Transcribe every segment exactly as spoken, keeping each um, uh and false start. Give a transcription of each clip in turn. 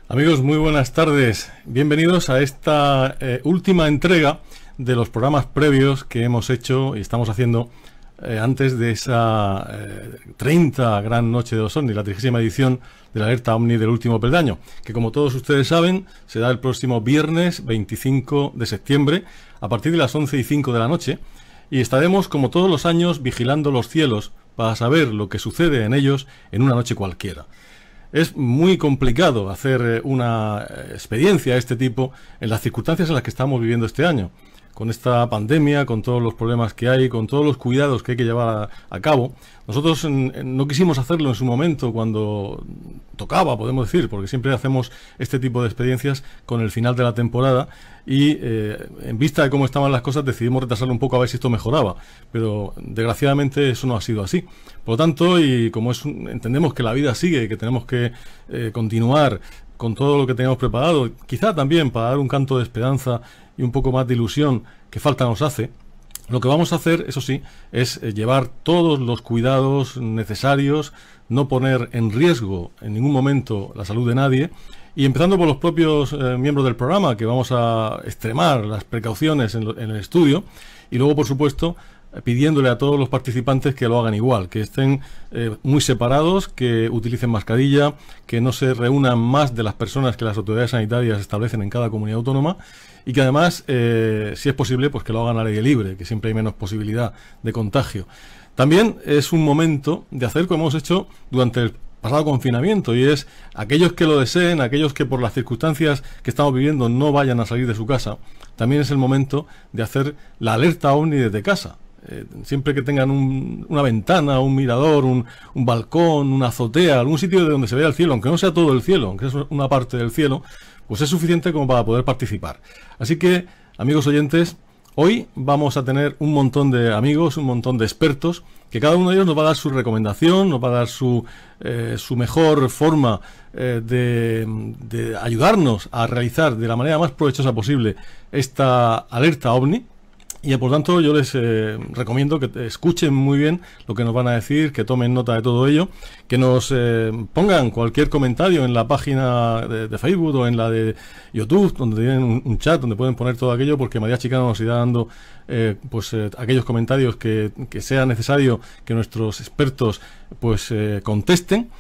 Amigos, muy buenas tardes. Bienvenidos a esta eh, última entrega de los programas previos que hemos hecho y estamos haciendo eh, antes de esa eh, treinta gran noche de los ovnis, la trigésima edición de la alerta ovni del último peldaño, que como todos ustedes saben, se da el próximo viernes veinticinco de septiembre a partir de las once y cinco de la noche, y estaremos como todos los años vigilando los cielos para saber lo que sucede en ellos en una noche cualquiera. Es muy complicado hacer una experiencia de este tipo en las circunstancias en las que estamos viviendo este año, con esta pandemia, con todos los problemas que hay, con todos los cuidados que hay que llevar a, a cabo. Nosotros en, no quisimos hacerlo en su momento cuando tocaba, podemos decir, porque siempre hacemos este tipo de experiencias con el final de la temporada y eh, en vista de cómo estaban las cosas decidimos retrasarlo un poco a ver si esto mejoraba, pero desgraciadamente eso no ha sido así. Por lo tanto, y como es un, entendemos que la vida sigue y que tenemos que eh, continuar con todo lo que tenemos preparado, quizá también para dar un canto de esperanza y un poco más de ilusión que falta nos hace, lo que vamos a hacer, eso sí, es llevar todos los cuidados necesarios, no poner en riesgo en ningún momento la salud de nadie, y empezando por los propios eh, miembros del programa, que vamos a extremar las precauciones en, lo, en el estudio, y luego, por supuesto, pidiéndole a todos los participantes que lo hagan igual, que estén eh, muy separados, que utilicen mascarilla, que no se reúnan más de las personas que las autoridades sanitarias establecen en cada comunidad autónoma, y que además, eh, si es posible, pues que lo hagan al aire libre, que siempre hay menos posibilidad de contagio. También es un momento de hacer como hemos hecho durante el pasado confinamiento, y es aquellos que lo deseen, aquellos que por las circunstancias que estamos viviendo no vayan a salir de su casa, también es el momento de hacer la alerta ovni desde casa. Eh, siempre que tengan un, una ventana, un mirador, un, un balcón, una azotea, algún sitio de donde se vea el cielo, aunque no sea todo el cielo, aunque es una parte del cielo, pues es suficiente como para poder participar. Así que, amigos oyentes, hoy vamos a tener un montón de amigos, un montón de expertos, que cada uno de ellos nos va a dar su recomendación, nos va a dar su, eh, su mejor forma eh, de, de ayudarnos a realizar de la manera más provechosa posible esta alerta ovni. Y por tanto yo les eh, recomiendo que escuchen muy bien lo que nos van a decir, que tomen nota de todo ello, que nos eh, pongan cualquier comentario en la página de, de Facebook o en la de YouTube, donde tienen un, un chat donde pueden poner todo aquello, porque María Chicano nos irá dando eh, pues eh, aquellos comentarios que, que sea necesario que nuestros expertos pues eh, contesten.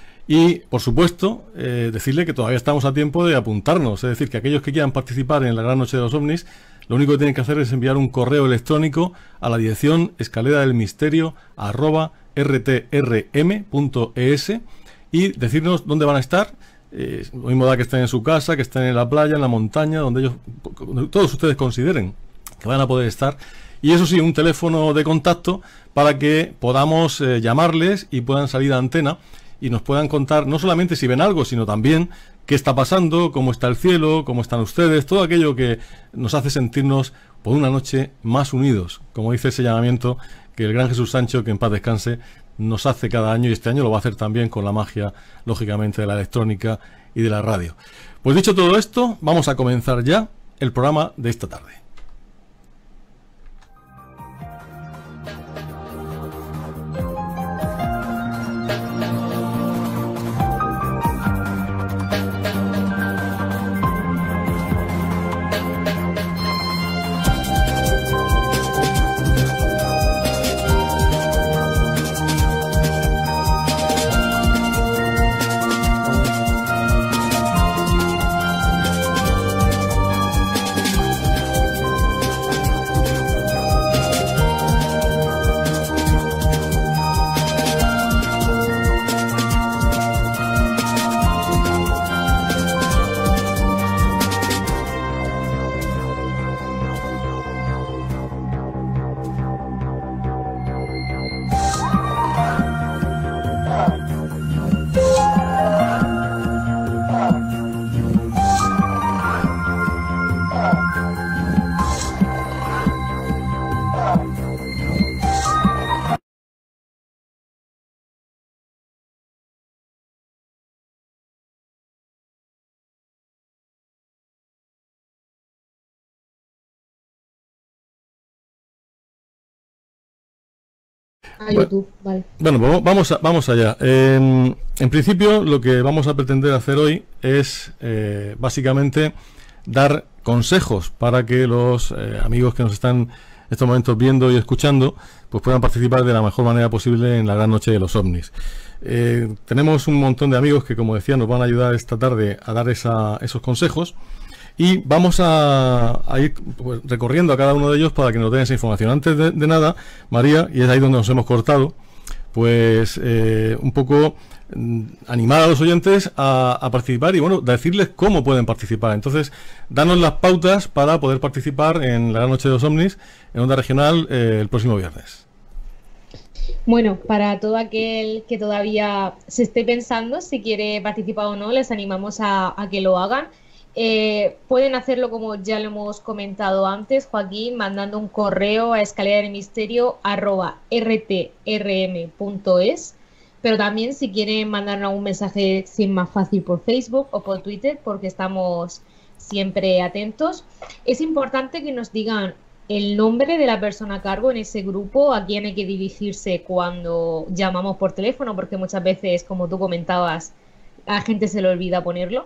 Y, por supuesto, eh, decirle que todavía estamos a tiempo de apuntarnos, es decir, que aquellos que quieran participar en la Gran Noche de los Ovnis, lo único que tienen que hacer es enviar un correo electrónico a la dirección escalera del misterio arroba r t r m punto e s y decirnos dónde van a estar. Eh, lo mismo da que estén en su casa, que estén en la playa, en la montaña, donde ellos, donde todos ustedes consideren que van a poder estar. Y eso sí, un teléfono de contacto para que podamos eh, llamarles y puedan salir a antena y nos puedan contar no solamente si ven algo, sino también qué está pasando, cómo está el cielo, cómo están ustedes, todo aquello que nos hace sentirnos por una noche más unidos, como dice ese llamamiento que el gran Jesús Sancho, que en paz descanse, nos hace cada año, y este año lo va a hacer también con la magia, lógicamente, de la electrónica y de la radio. Pues dicho todo esto, vamos a comenzar ya el programa de esta tarde. A YouTube, vale. Bueno, pues vamos, a, vamos allá. Eh, en principio, lo que vamos a pretender hacer hoy es eh, básicamente dar consejos para que los eh, amigos que nos están en estos momentos viendo y escuchando pues puedan participar de la mejor manera posible en la gran noche de los ovnis. Eh, tenemos un montón de amigos que, como decía, nos van a ayudar esta tarde a dar esa, esos consejos. Y vamos a, a ir pues, recorriendo a cada uno de ellos para que nos den esa información. Antes de, de nada, María, y es ahí donde nos hemos cortado, pues eh, un poco mm, animar a los oyentes a, a participar y bueno, decirles cómo pueden participar. Entonces, danos las pautas para poder participar en la Gran Noche de los Ovnis en Onda Regional eh, el próximo viernes. Bueno, para todo aquel que todavía se esté pensando si quiere participar o no, les animamos a, a que lo hagan. Eh, pueden hacerlo, como ya lo hemos comentado antes, Joaquín, mandando un correo a escalera del misterio arroba r t r m punto es, pero también si quieren mandarnos un mensaje sin más fácil por Facebook o por Twitter, porque estamos siempre atentos. Es importante que nos digan el nombre de la persona a cargo en ese grupo, a quién hay que dirigirse cuando llamamos por teléfono, porque muchas veces, como tú comentabas, a la gente se le olvida ponerlo.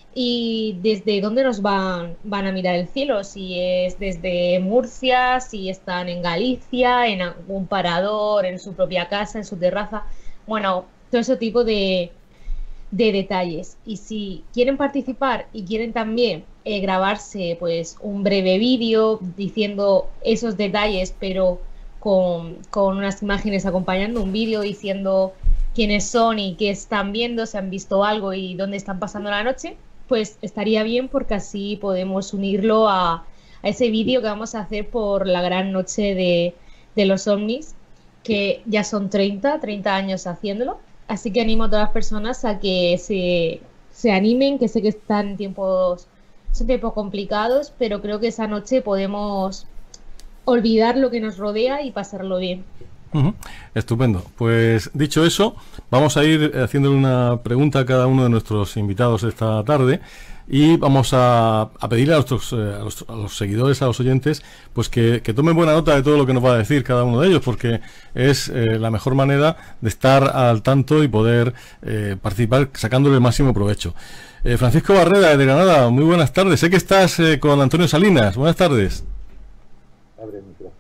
Y desde dónde nos van, van a mirar el cielo, si es desde Murcia, si están en Galicia, en algún parador, en su propia casa, en su terraza, bueno, todo ese tipo de, de detalles. Y si quieren participar y quieren también eh, grabarse pues un breve vídeo diciendo esos detalles, pero con, con unas imágenes acompañando un vídeo diciendo quiénes son y qué están viendo, si han visto algo y dónde están pasando la noche, pues estaría bien, porque así podemos unirlo a, a ese vídeo que vamos a hacer por la gran noche de, de los ovnis, que ya son treinta, treinta años haciéndolo. Así que animo a todas las personas a que se, se animen, que sé que están en tiempos, son tiempos complicados, pero creo que esa noche podemos olvidar lo que nos rodea y pasarlo bien. Uh-huh. Estupendo. Pues dicho eso, vamos a ir haciéndole una pregunta a cada uno de nuestros invitados esta tarde y vamos a, a pedirle a, nuestros, eh, a, los, a los seguidores, a los oyentes, pues que, que tomen buena nota de todo lo que nos va a decir cada uno de ellos, porque es eh, la mejor manera de estar al tanto y poder eh, participar sacándole el máximo provecho. Eh, Francisco Barrera, de Granada, muy buenas tardes. Sé que estás eh, con Antonio Salinas. Buenas tardes. Abre el micrófono.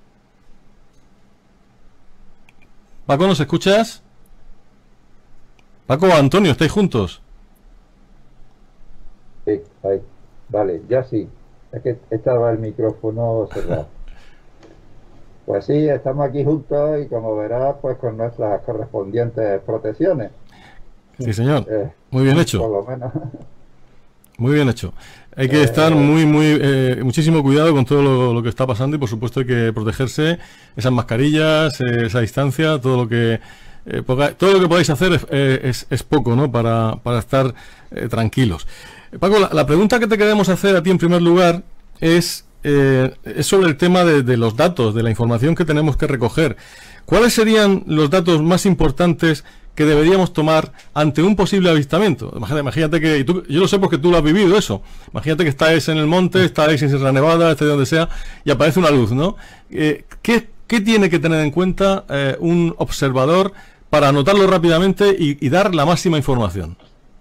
Paco, ¿nos escuchas? Paco o Antonio, ¿estáis juntos? Sí, ahí. Vale, ya sí. Es que estaba el micrófono cerrado. Pues sí, estamos aquí juntos y como verás, pues con nuestras correspondientes protecciones. Sí, señor. Eh, muy bien hecho. Por lo menos. Muy bien hecho. Hay que estar muy, muy, eh, muchísimo cuidado con todo lo, lo que está pasando y por supuesto hay que protegerse, esas mascarillas, eh, esa distancia, todo lo que eh, poca, todo lo que podáis hacer es, eh, es, es poco, ¿no? Para, para estar eh, tranquilos. Paco, la, la pregunta que te queremos hacer a ti en primer lugar es, eh, es sobre el tema de, de los datos, de la información que tenemos que recoger. ¿Cuáles serían los datos más importantes que deberíamos tomar ante un posible avistamiento? Imagínate, imagínate que, y tú, yo lo sé porque tú lo has vivido eso, imagínate que estáis en el monte, estáis en Sierra Nevada, estáis donde sea, y aparece una luz, ¿no? Eh, ¿qué, ¿Qué tiene que tener en cuenta eh, un observador para anotarlo rápidamente y, y dar la máxima información?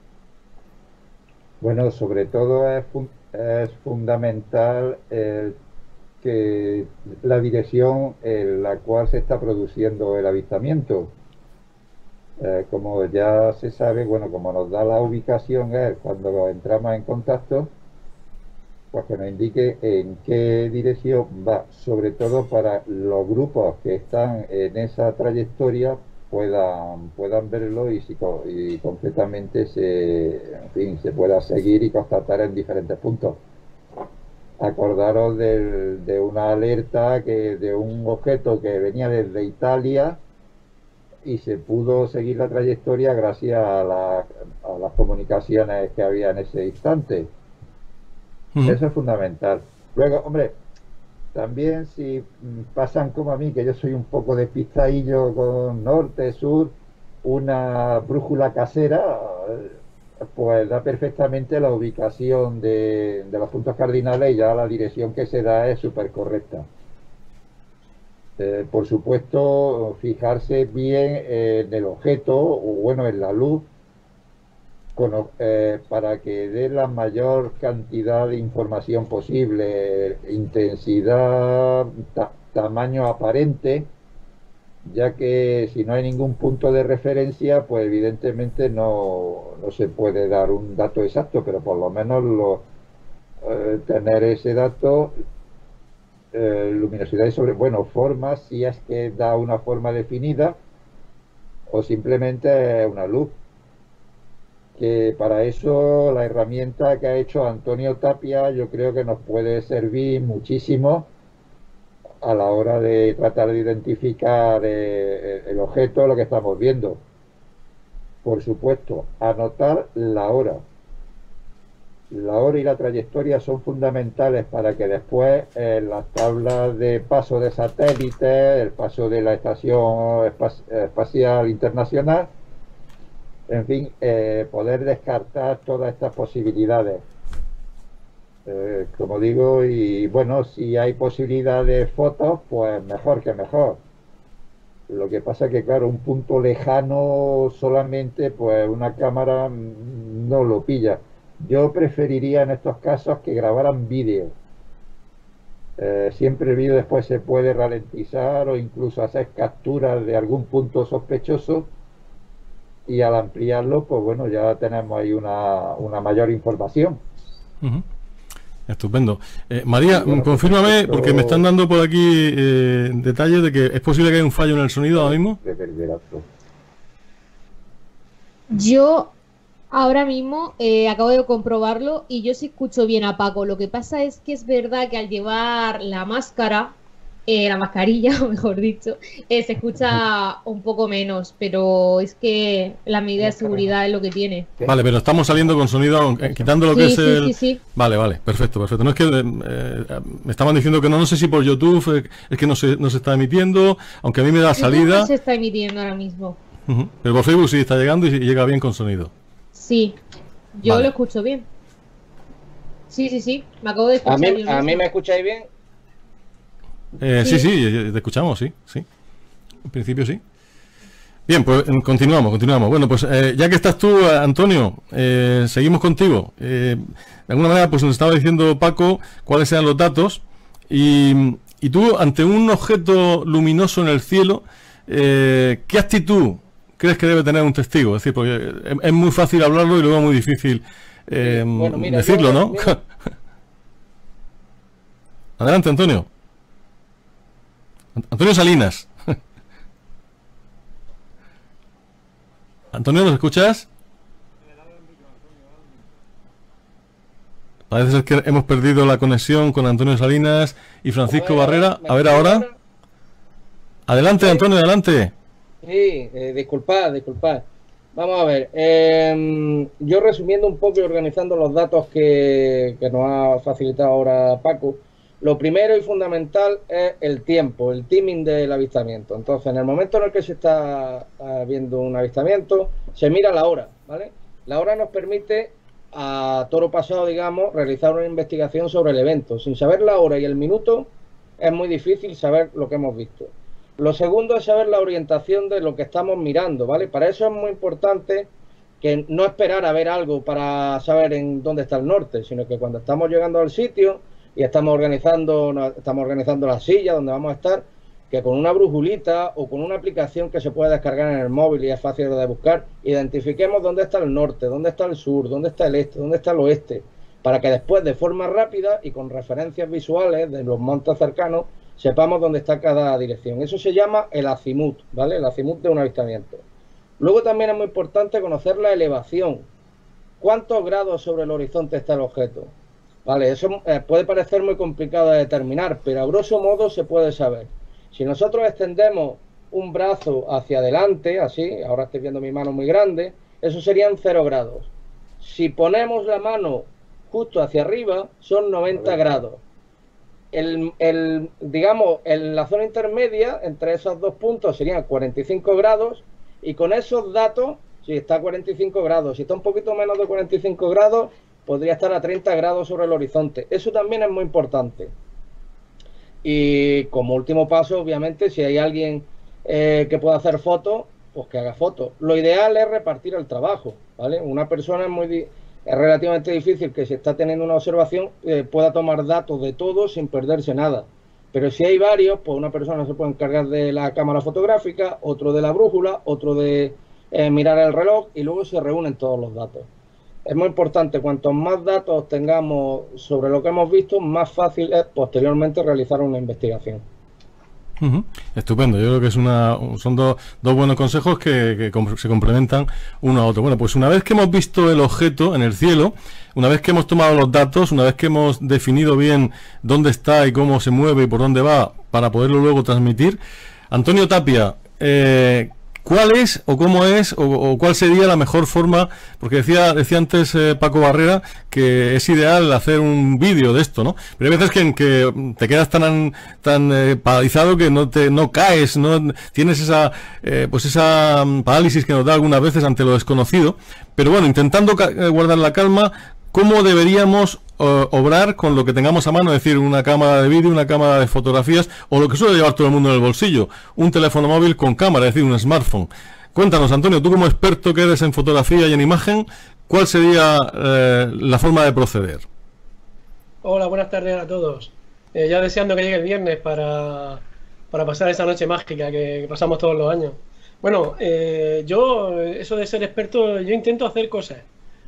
Bueno, sobre todo es, fun es fundamental el que la dirección en la cual se está produciendo el avistamiento. Eh, como ya se sabe, bueno, como nos da la ubicación es cuando entramos en contacto, pues que nos indique en qué dirección va, sobre todo para los grupos que están en esa trayectoria puedan, puedan verlo y, si, y concretamente se, en fin, se pueda seguir y constatar en diferentes puntos. Acordaros de, de una alerta que de un objeto que venía desde Italia y se pudo seguir la trayectoria gracias a, la, a las comunicaciones que había en ese instante. Uh-huh. Eso es fundamental. Luego, hombre, también si pasan como a mí, que yo soy un poco despistadillo con norte, sur, una brújula casera, pues da perfectamente la ubicación de, de los puntos cardinales y ya la dirección que se da es súper correcta. Eh, por supuesto, fijarse bien en el objeto o bueno, en la luz con- eh, para que dé la mayor cantidad de información posible, intensidad, ta- tamaño aparente, ya que si no hay ningún punto de referencia, pues evidentemente no, no se puede dar un dato exacto, pero por lo menos lo, eh, tener ese dato, eh, luminosidad y sobre, bueno, forma, si es que da una forma definida o simplemente una luz. Que para eso la herramienta que ha hecho Antonio Tapia yo creo que nos puede servir muchísimo a la hora de tratar de identificar eh, el objeto, lo que estamos viendo. Por supuesto, anotar la hora. La hora y la trayectoria son fundamentales para que después en eh, las tablas de paso de satélites, el paso de la Estación Espacial Internacional, en fin, eh, poder descartar todas estas posibilidades. Eh, como digo, y bueno, si hay posibilidad de fotos, pues mejor que mejor. Lo que pasa que, claro, un punto lejano solamente, pues una cámara mm, no lo pilla. Yo preferiría en estos casos que grabaran vídeo. Eh, siempre el vídeo después se puede ralentizar o incluso hacer capturas de algún punto sospechoso y al ampliarlo, pues bueno, ya tenemos ahí una, una mayor información. Uh-huh. Estupendo. Eh, María, bueno, confírmame, esto... porque me están dando por aquí eh, detalles de que es posible que haya un fallo en el sonido ahora mismo. Yo ahora mismo eh, acabo de comprobarlo y yo sí escucho bien a Paco. Lo que pasa es que es verdad que al llevar la máscara, eh, la mascarilla, mejor dicho, eh, se escucha un poco menos, pero es que la medida de seguridad es lo que tiene. Vale, pero estamos saliendo con sonido, eh, quitando lo sí, que es sí, el... Sí, sí. Vale, vale, perfecto, perfecto. No es que eh, me estaban diciendo que no, no sé si por YouTube eh, es que no se, no se está emitiendo, aunque a mí me da salida. No se está emitiendo ahora mismo. Uh-huh. Pero por Facebook sí está llegando y llega bien con sonido. Sí, yo vale. lo escucho bien. Sí, sí, sí, me acabo de escuchar. ¿A mí, ¿a mí me escucháis bien? Eh, sí. sí, sí, te escuchamos, sí, sí. En principio sí. Bien, pues continuamos, continuamos. Bueno, pues eh, ya que estás tú, Antonio, eh, seguimos contigo. Eh, de alguna manera, pues nos estaba diciendo Paco cuáles eran los datos. Y, y tú, ante un objeto luminoso en el cielo, eh, ¿qué actitud crees que debe tener un testigo? Es decir, porque es, es muy fácil hablarlo y luego muy difícil eh, bueno, mira, decirlo, yo, ¿no? Mira. Adelante, Antonio. Antonio Salinas. Antonio, ¿nos escuchas? Parece ser que hemos perdido la conexión con Antonio Salinas y Francisco a ver, Barrera. A ver ahora. ahora. Adelante, sí. Antonio, adelante. Sí, eh, disculpad, disculpad. Vamos a ver. Eh, yo resumiendo un poco y organizando los datos que, que nos ha facilitado ahora Paco. Lo primero y fundamental es el tiempo, el timing del avistamiento. Entonces, en el momento en el que se está viendo un avistamiento, se mira la hora, ¿vale? La hora nos permite, a toro pasado, digamos, realizar una investigación sobre el evento. Sin saber la hora y el minuto, es muy difícil saber lo que hemos visto. Lo segundo es saber la orientación de lo que estamos mirando, ¿vale? Para eso es muy importante que no esperar a ver algo para saber en dónde está el norte, sino que cuando estamos llegando al sitio y estamos organizando, estamos organizando la silla donde vamos a estar, que con una brujulita o con una aplicación que se puede descargar en el móvil y es fácil de buscar, identifiquemos dónde está el norte, dónde está el sur, dónde está el este, dónde está el oeste, para que después de forma rápida y con referencias visuales de los montes cercanos sepamos dónde está cada dirección. Eso se llama el azimut, ¿vale? El azimut de un avistamiento. Luego también es muy importante conocer la elevación. ¿Cuántos grados sobre el horizonte está el objeto? Vale, eso eh, puede parecer muy complicado de determinar, pero a grosso modo se puede saber. Si nosotros extendemos un brazo hacia adelante, así, ahora estoy viendo mi mano muy grande, eso serían cero grados. Si ponemos la mano justo hacia arriba, son noventa grados. El, el, digamos, en la zona intermedia, entre esos dos puntos, serían cuarenta y cinco grados, y con esos datos, si está a cuarenta y cinco grados, si está un poquito menos de cuarenta y cinco grados, podría estar a treinta grados sobre el horizonte. Eso también es muy importante. Y como último paso, obviamente, si hay alguien eh, que pueda hacer fotos, pues que haga fotos. Lo ideal es repartir el trabajo, ¿vale? Una persona es muy es relativamente difícil que si está teniendo una observación eh, pueda tomar datos de todo sin perderse nada. Pero si hay varios, pues una persona se puede encargar de la cámara fotográfica, otro de la brújula, otro de eh, mirar el reloj, y luego se reúnen todos los datos. Es muy importante, cuantos más datos tengamos sobre lo que hemos visto, más fácil es posteriormente realizar una investigación. Uh-huh. Estupendo, yo creo que es una, son do, dos buenos consejos que, que com se complementan uno a otro. Bueno, pues una vez que hemos visto el objeto en el cielo, una vez que hemos tomado los datos, una vez que hemos definido bien dónde está y cómo se mueve y por dónde va para poderlo luego transmitir, Antonio Tapia, eh, ¿cuál es o cómo es o, o cuál sería la mejor forma? Porque decía decía antes eh, Paco Barrera que es ideal hacer un vídeo de esto, ¿no? Pero hay veces que, que te quedas tan tan eh, paralizado que no te no caes, no tienes esa eh, pues esa parálisis que nos da algunas veces ante lo desconocido. Pero bueno, intentando guardar la calma, ¿cómo deberíamos uh, obrar con lo que tengamos a mano? Es decir, una cámara de vídeo, una cámara de fotografías, o lo que suele llevar todo el mundo en el bolsillo, un teléfono móvil con cámara, es decir, un smartphone. Cuéntanos, Antonio, tú como experto que eres en fotografía y en imagen, ¿cuál sería eh, la forma de proceder? Hola, buenas tardes a todos. Eh, ya deseando que llegue el viernes para, para pasar esa noche mágica que, que pasamos todos los años. Bueno, eh, yo, eso de ser experto, yo intento hacer cosas.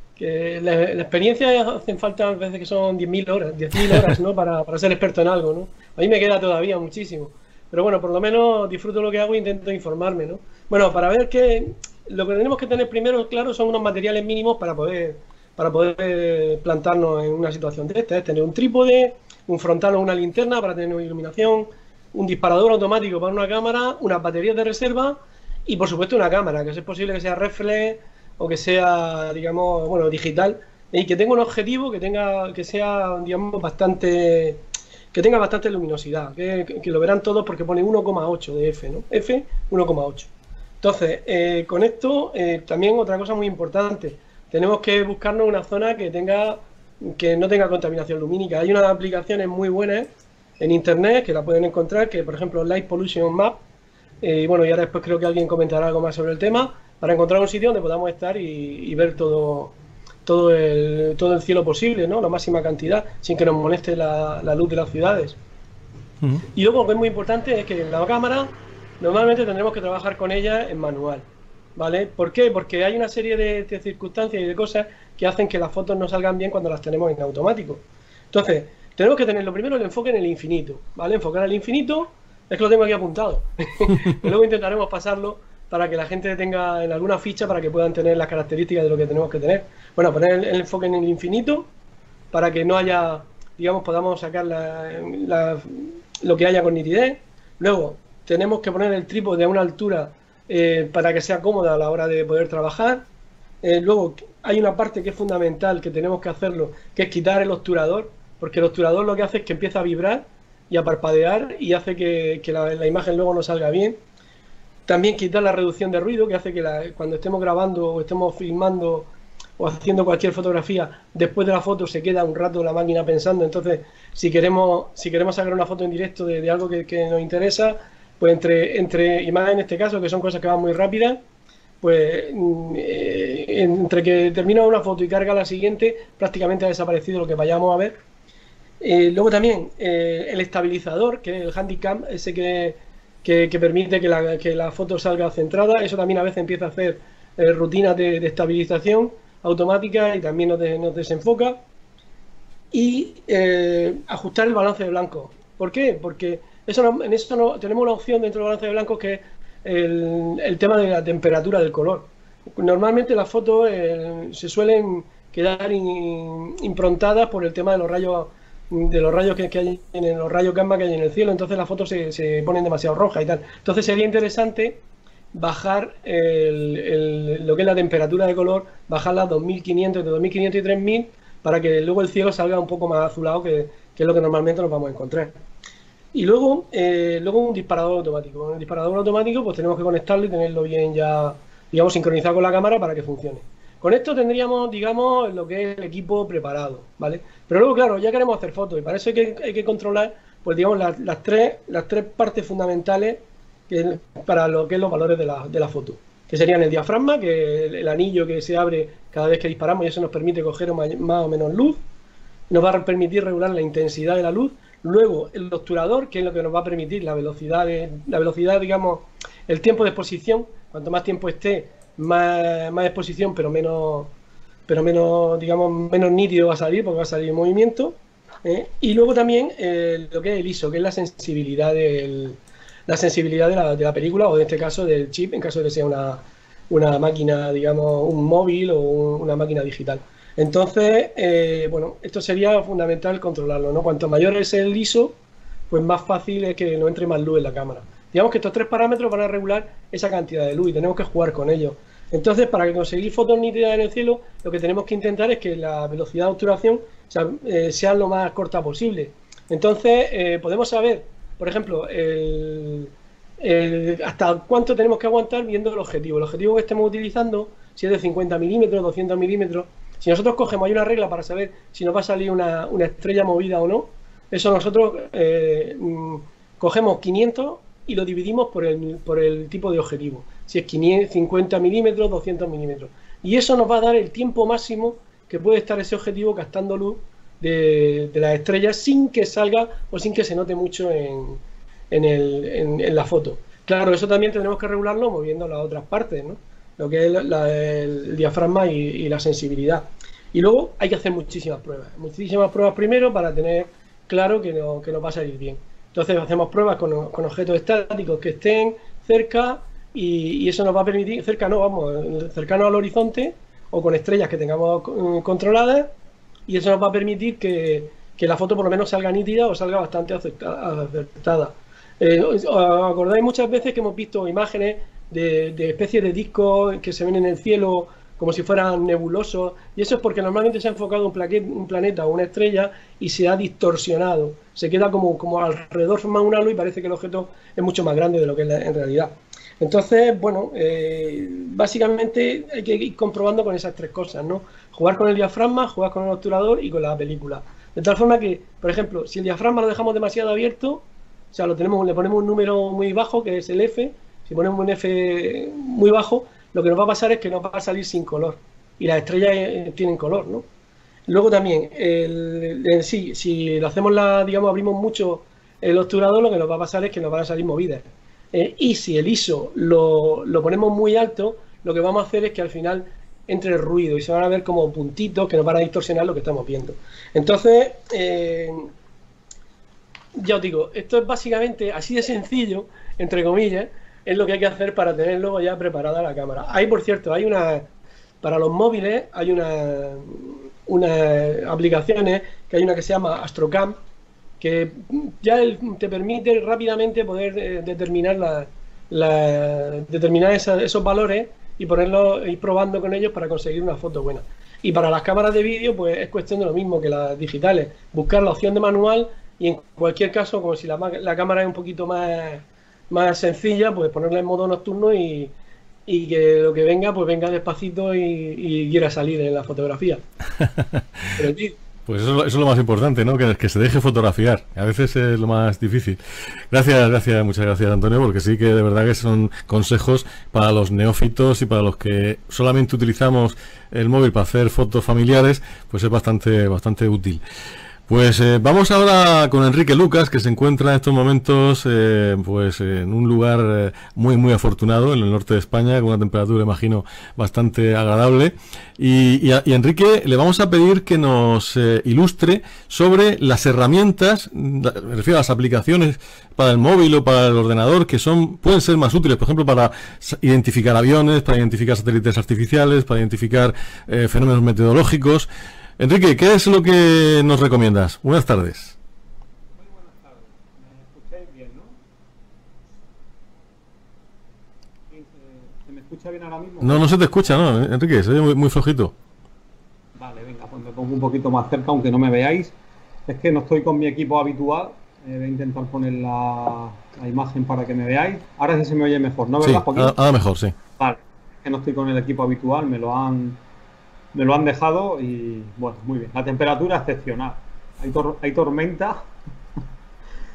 Que la, la experiencia hacen falta a veces que son diez mil horas, diez mil horas, ¿no? Para, para ser experto en algo, ¿no? A mí me queda todavía muchísimo. Pero bueno, por lo menos disfruto lo que hago e intento informarme, ¿no? Bueno, para ver que lo que tenemos que tener primero, claro, son unos materiales mínimos para poder, para poder plantarnos en una situación de esta. Es tener un trípode, un frontal o una linterna para tener iluminación, un disparador automático para una cámara, unas baterías de reserva y, por supuesto, una cámara, que si es posible que sea reflex o que sea, digamos, bueno, digital, y que tenga un objetivo que tenga, que sea, digamos, bastante, que tenga bastante luminosidad, que, que, que lo verán todos porque pone uno coma ocho de F, ¿no? F uno coma ocho. Entonces, eh, con esto, eh, también otra cosa muy importante, tenemos que buscarnos una zona que tenga, que no tenga contaminación lumínica. Hay unas aplicaciones muy buenas en internet que la pueden encontrar, que por ejemplo Light Pollution Map, y eh, bueno, y ahora después creo que alguien comentará algo más sobre el tema, para encontrar un sitio donde podamos estar y, y ver todo, todo, el, todo el cielo posible, ¿no? La máxima cantidad, sin que nos moleste la, la luz de las ciudades. Uh-huh. Y luego, lo que es muy importante es que la cámara, normalmente tendremos que trabajar con ella en manual, ¿vale? ¿Por qué? Porque hay una serie de, de circunstancias y de cosas que hacen que las fotos no salgan bien cuando las tenemos en automático. Entonces, tenemos que tener lo primero el enfoque en el infinito, ¿vale? Enfocar al infinito, es que lo tengo aquí apuntado. Y luego intentaremos pasarlo para que la gente tenga en alguna ficha para que puedan tener las características de lo que tenemos que tener. Bueno, poner el, el enfoque en el infinito para que no haya, digamos, podamos sacar la, la, lo que haya con nitidez. Luego, tenemos que poner el trípode a una altura eh, para que sea cómoda a la hora de poder trabajar. Eh, luego, hay una parte que es fundamental que tenemos que hacerlo, que es quitar el obturador, porque el obturador lo que hace es que empieza a vibrar y a parpadear y hace que, que la, la imagen luego no salga bien. También quitar la reducción de ruido, que hace que la, cuando estemos grabando o estemos filmando o haciendo cualquier fotografía, después de la foto se queda un rato la máquina pensando. Entonces, si queremos si queremos sacar una foto en directo de, de algo que, que nos interesa, pues entre, entre, y más en este caso, que son cosas que van muy rápidas, pues eh, entre que termina una foto y carga la siguiente, prácticamente ha desaparecido lo que vayamos a ver. Eh, luego también eh, el estabilizador, que es el handicam, ese que, que, que permite que la, que la foto salga centrada, eso también a veces empieza a hacer eh, rutinas de, de estabilización automática y también nos, de, nos desenfoca. Y eh, ajustar el balance de blanco. ¿Por qué? Porque eso no, en eso no, tenemos una opción dentro del balance de blancos que es el, el tema de la temperatura del color. Normalmente las fotos eh, se suelen quedar in, improntadas por el tema de los rayos de los rayos que, que hay en los rayos gamma que hay en el cielo, entonces las fotos se, se ponen demasiado rojas y tal. Entonces sería interesante bajar el, el, lo que es la temperatura de color, bajarla a dos mil quinientos, de dos mil quinientos y tres mil, para que luego el cielo salga un poco más azulado, que, que es lo que normalmente nos vamos a encontrar. Y luego, eh, luego un disparador automático. Un disparador automático pues tenemos que conectarlo y tenerlo bien ya, digamos, sincronizado con la cámara para que funcione. Con esto tendríamos, digamos, lo que es el equipo preparado, ¿vale? Pero luego, claro, ya queremos hacer fotos y para eso hay que, hay que controlar pues digamos las, las, tres, las tres partes fundamentales que, para lo que es los valores de la, de la foto, que serían el diafragma, que es el, el anillo que se abre cada vez que disparamos y eso nos permite coger más, más o menos luz, nos va a permitir regular la intensidad de la luz. Luego el obturador, que es lo que nos va a permitir la velocidad, de, la velocidad, digamos, el tiempo de exposición. Cuanto más tiempo esté, más, más exposición, pero menos, pero menos, digamos, menos nítido va a salir, porque va a salir en movimiento. ¿eh? Y luego también eh, lo que es el I S O, que es la sensibilidad del, la sensibilidad de la, de la película, o en este caso del chip, en caso de que sea una, una máquina, digamos, un móvil o un, una máquina digital. Entonces, eh, bueno, esto sería fundamental controlarlo, ¿no? Cuanto mayor es el I S O, pues más fácil es que no entre más luz en la cámara. Digamos que estos tres parámetros van a regular esa cantidad de luz y tenemos que jugar con ellos. Entonces, para conseguir fotos nítidas en el cielo, lo que tenemos que intentar es que la velocidad de obturación sea, eh, sea lo más corta posible. Entonces, eh, podemos saber, por ejemplo, el, el, hasta cuánto tenemos que aguantar viendo el objetivo. El objetivo que estemos utilizando, si es de cincuenta milímetros, doscientos milímetros, si nosotros cogemos, hay una regla para saber si nos va a salir una, una estrella movida o no. Eso nosotros eh, cogemos quinientos y lo dividimos por el, por el tipo de objetivo. Si es quinientos, cincuenta milímetros, doscientos milímetros. Y eso nos va a dar el tiempo máximo que puede estar ese objetivo captando luz de, de las estrellas sin que salga o sin que se note mucho en, en, el, en, en la foto. Claro, eso también tendremos que regularlo moviendo las otras partes, ¿no? Lo que es la, el diafragma y, y la sensibilidad. Y luego hay que hacer muchísimas pruebas. Muchísimas pruebas primero para tener claro que, no, que nos va a salir bien. Entonces hacemos pruebas con, con objetos estáticos que estén cerca y, y eso nos va a permitir, cerca no, vamos, cercano al horizonte o con estrellas que tengamos controladas, y eso nos va a permitir que, que la foto por lo menos salga nítida o salga bastante acertada. Eh, ¿Os acordáis muchas veces que hemos visto imágenes de, de especies de discos que se ven en el cielo como si fueran nebulosos? Y eso es porque normalmente se ha enfocado un, plaquet, un planeta o una estrella y se ha distorsionado. Se queda como, como alrededor forma un halo y parece que el objeto es mucho más grande de lo que es la, en realidad. Entonces, bueno, eh, básicamente hay que ir comprobando con esas tres cosas, ¿no? Jugar con el diafragma, jugar con el obturador y con la película. De tal forma que, por ejemplo, si el diafragma lo dejamos demasiado abierto, o sea, lo tenemos, le ponemos un número muy bajo, que es el F, si ponemos un F muy bajo, lo que nos va a pasar es que nos va a salir sin color. Y las estrellas eh, tienen color, ¿no? Luego también, el, el, sí, si lo hacemos, la, digamos, abrimos mucho el obturador, lo que nos va a pasar es que nos van a salir movidas. Eh, y si el I S O lo, lo ponemos muy alto, lo que vamos a hacer es que al final entre el ruido y se van a ver como puntitos que nos van a distorsionar lo que estamos viendo. Entonces, eh, ya os digo, esto es básicamente así de sencillo, entre comillas, es lo que hay que hacer para tener luego ya preparada la cámara. Ahí, por cierto, hay una, para los móviles, hay una, unas aplicaciones, que hay una que se llama Astrocam, que ya te permite rápidamente poder eh, determinar la, la, determinar esa, esos valores y ponerlos, ir probando con ellos para conseguir una foto buena. Y para las cámaras de vídeo, pues es cuestión de lo mismo que las digitales, buscar la opción de manual y en cualquier caso, como si la, la cámara es un poquito más, más sencilla, pues ponerla en modo nocturno y, y que lo que venga, pues venga despacito y, y quiera salir en la fotografía. Pero, tío, pues eso, eso es lo más importante, ¿no? Que, que se deje fotografiar. A veces es lo más difícil. Gracias, gracias, muchas gracias, Antonio, porque sí que de verdad que son consejos para los neófitos y para los que solamente utilizamos el móvil para hacer fotos familiares, pues es bastante, bastante útil. Pues eh, vamos ahora con Enrique Lucas, que se encuentra en estos momentos eh, pues eh, en un lugar eh, muy muy afortunado en el norte de España, con una temperatura, imagino, bastante agradable. Y, y, a, y a Enrique le vamos a pedir que nos eh, ilustre sobre las herramientas, me refiero a las aplicaciones para el móvil o para el ordenador, que son pueden ser más útiles, por ejemplo, para identificar aviones, para identificar satélites artificiales, para identificar eh, fenómenos meteorológicos. Enrique, ¿qué es lo que nos recomiendas? Buenas tardes. Muy buenas tardes. ¿Me escucháis bien, no? ¿Se me escucha bien ahora mismo? No, no se te escucha, ¿no, Enrique? Se oye muy, muy flojito. Vale, venga, pues me pongo un poquito más cerca, aunque no me veáis. Es que no estoy con mi equipo habitual. Eh, voy a intentar poner la, la imagen para que me veáis. Ahora sí se me oye mejor, ¿no? ¿Verdad, sí, Joaquín? ahora mejor, sí. Vale, es que no estoy con el equipo habitual, me lo han... Me lo han dejado y, bueno, muy bien. La temperatura excepcional. Hay, tor hay tormenta.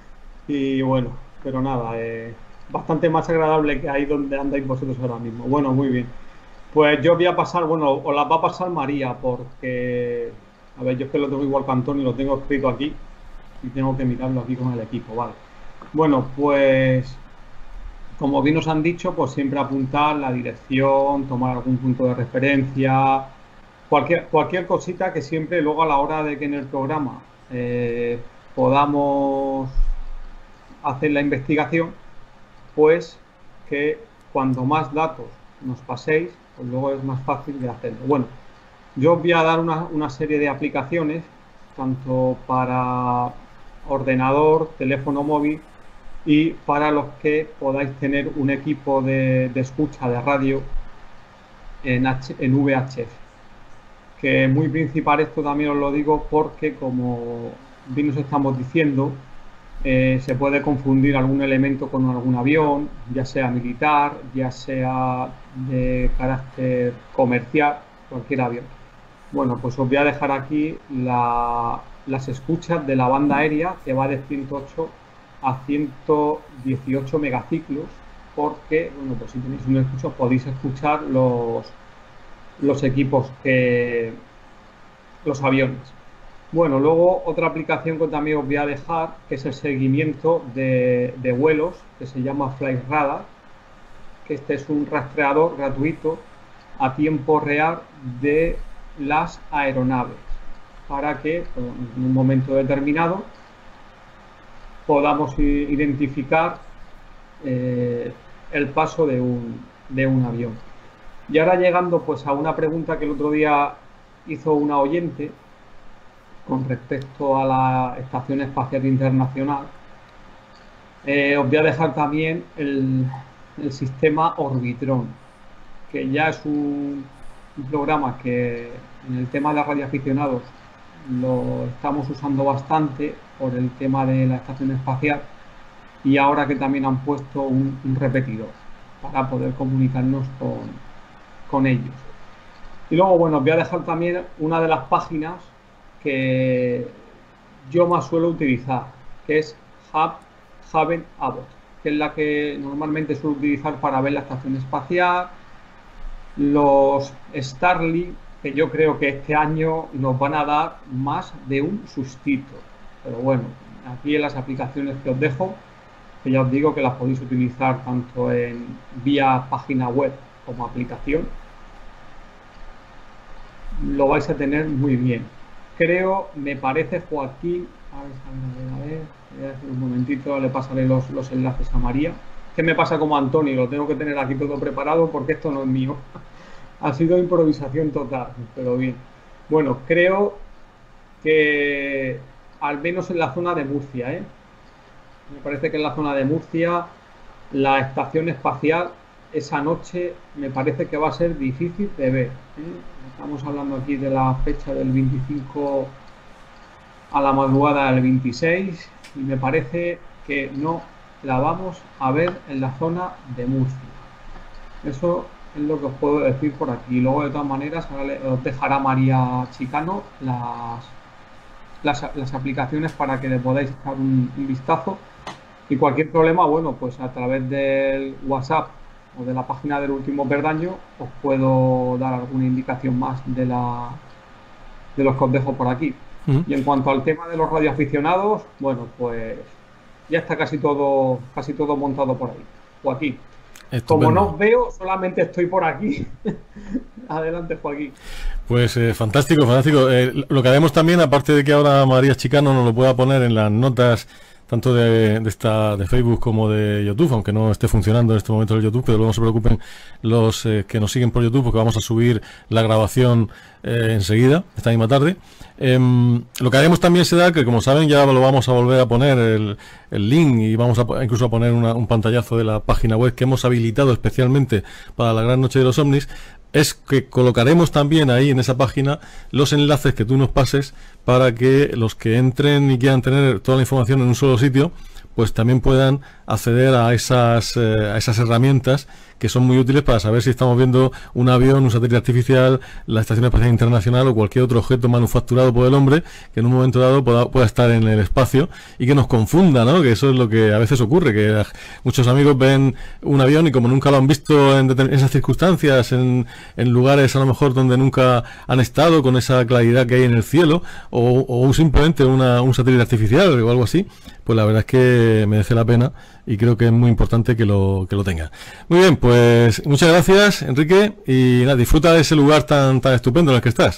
Y bueno, pero nada, eh, bastante más agradable que ahí donde andáis vosotros ahora mismo. Bueno, muy bien. Pues yo voy a pasar, bueno, os las va a pasar María, porque, a ver, yo es que lo tengo igual que Antonio, lo tengo escrito aquí y tengo que mirarlo aquí con el equipo, ¿vale? Bueno, pues, como bien os han dicho, pues siempre apuntar la dirección, tomar algún punto de referencia, cualquier, cualquier cosita que siempre luego a la hora de que en el programa eh, podamos hacer la investigación, pues que cuanto más datos nos paséis, pues luego es más fácil de hacerlo. Bueno, yo os voy a dar una, una serie de aplicaciones, tanto para ordenador, teléfono móvil y para los que podáis tener un equipo de, de escucha de radio en, H, en V H F. Que es muy principal esto, también os lo digo porque, como bien os estamos diciendo, Eh, se puede confundir algún elemento con algún avión, ya sea militar, ya sea de carácter comercial, cualquier avión. Bueno, pues os voy a dejar aquí la, las escuchas de la banda aérea, que va de ciento ocho a ciento dieciocho megaciclos, porque, bueno, pues si tenéis un escucho podéis escuchar los, los equipos que los aviones. Bueno, luego otra aplicación que también os voy a dejar, que es el seguimiento de, de vuelos, que se llama FlightRadar, que este es un rastreador gratuito a tiempo real de las aeronaves, para que en un momento determinado podamos identificar eh, el paso de un, de un avión. Y ahora llegando pues a una pregunta que el otro día hizo una oyente, con respecto a la Estación Espacial Internacional, eh, os voy a dejar también el, el sistema Orbitron, que ya es un, un programa que en el tema de radioaficionados lo estamos usando bastante por el tema de la Estación Espacial, y ahora que también han puesto un, un repetidor para poder comunicarnos con, con ellos. Y luego, bueno, os voy a dejar también una de las páginas que yo más suelo utilizar, que es Hub Haven Abbott, que es la que normalmente suelo utilizar para ver la estación espacial, los Starlink, que yo creo que este año nos van a dar más de un sustito. Pero bueno, aquí en las aplicaciones que os dejo, que ya os digo que las podéis utilizar tanto en vía página web como aplicación, lo vais a tener muy bien. Creo, me parece, Joaquín, a ver, a ver, a ver, voy a decir un momentito, le pasaré los, los enlaces a María. ¿Qué me pasa como Antonio? Lo tengo que tener aquí todo preparado porque esto no es mío. Ha sido improvisación total, pero bien. Bueno, creo que al menos en la zona de Murcia, ¿eh? Me parece que en la zona de Murcia la estación espacial esa noche me parece que va a ser difícil de ver, ¿eh? Estamos hablando aquí de la fecha del veinticinco a la madrugada del veintiséis y me parece que no la vamos a ver en la zona de Murcia. Eso es lo que os puedo decir por aquí. Luego, de todas maneras, ahora le, os dejará María Chicano las, las, las aplicaciones para que le podáis echar un, un vistazo. Y cualquier problema, bueno, pues a través del WhatsApp o de la página del Último Perdaño os puedo dar alguna indicación más de la de los que os dejo por aquí. Uh-huh. Y en cuanto al tema de los radioaficionados, bueno, pues ya está casi todo casi todo montado por ahí. Joaquín. Estupendo. Como no os veo, solamente estoy por aquí. Adelante, Joaquín. Pues eh, fantástico, fantástico. Eh, lo que haremos también, aparte de que ahora María Chicano nos lo pueda poner en las notas tanto de, de esta de Facebook como de YouTube, aunque no esté funcionando en este momento el YouTube, pero luego no se preocupen los eh, que nos siguen por YouTube, porque vamos a subir la grabación eh, enseguida, esta misma tarde. Eh, lo que haremos también será que, como saben, ya lo vamos a volver a poner el, el link y vamos a incluso a poner una, un pantallazo de la página web que hemos habilitado especialmente para la Gran Noche de los Ovnis. Es que colocaremos también ahí en esa página los enlaces que tú nos pases para que los que entren y quieran tener toda la información en un solo sitio, pues también puedan acceder a esas, eh, a esas herramientas que son muy útiles para saber si estamos viendo un avión, un satélite artificial, la Estación Espacial Internacional o cualquier otro objeto manufacturado por el hombre que en un momento dado pueda, pueda estar en el espacio y que nos confunda, ¿no? Que eso es lo que a veces ocurre, que muchos amigos ven un avión y como nunca lo han visto en, en esas circunstancias, en, en lugares a lo mejor donde nunca han estado, con esa claridad que hay en el cielo, o, o simplemente una, un satélite artificial o algo así, pues la verdad es que merece la pena y creo que es muy importante que lo, que lo tenga. Muy bien, pues muchas gracias, Enrique, y nada, disfruta de ese lugar tan tan estupendo en el que estás.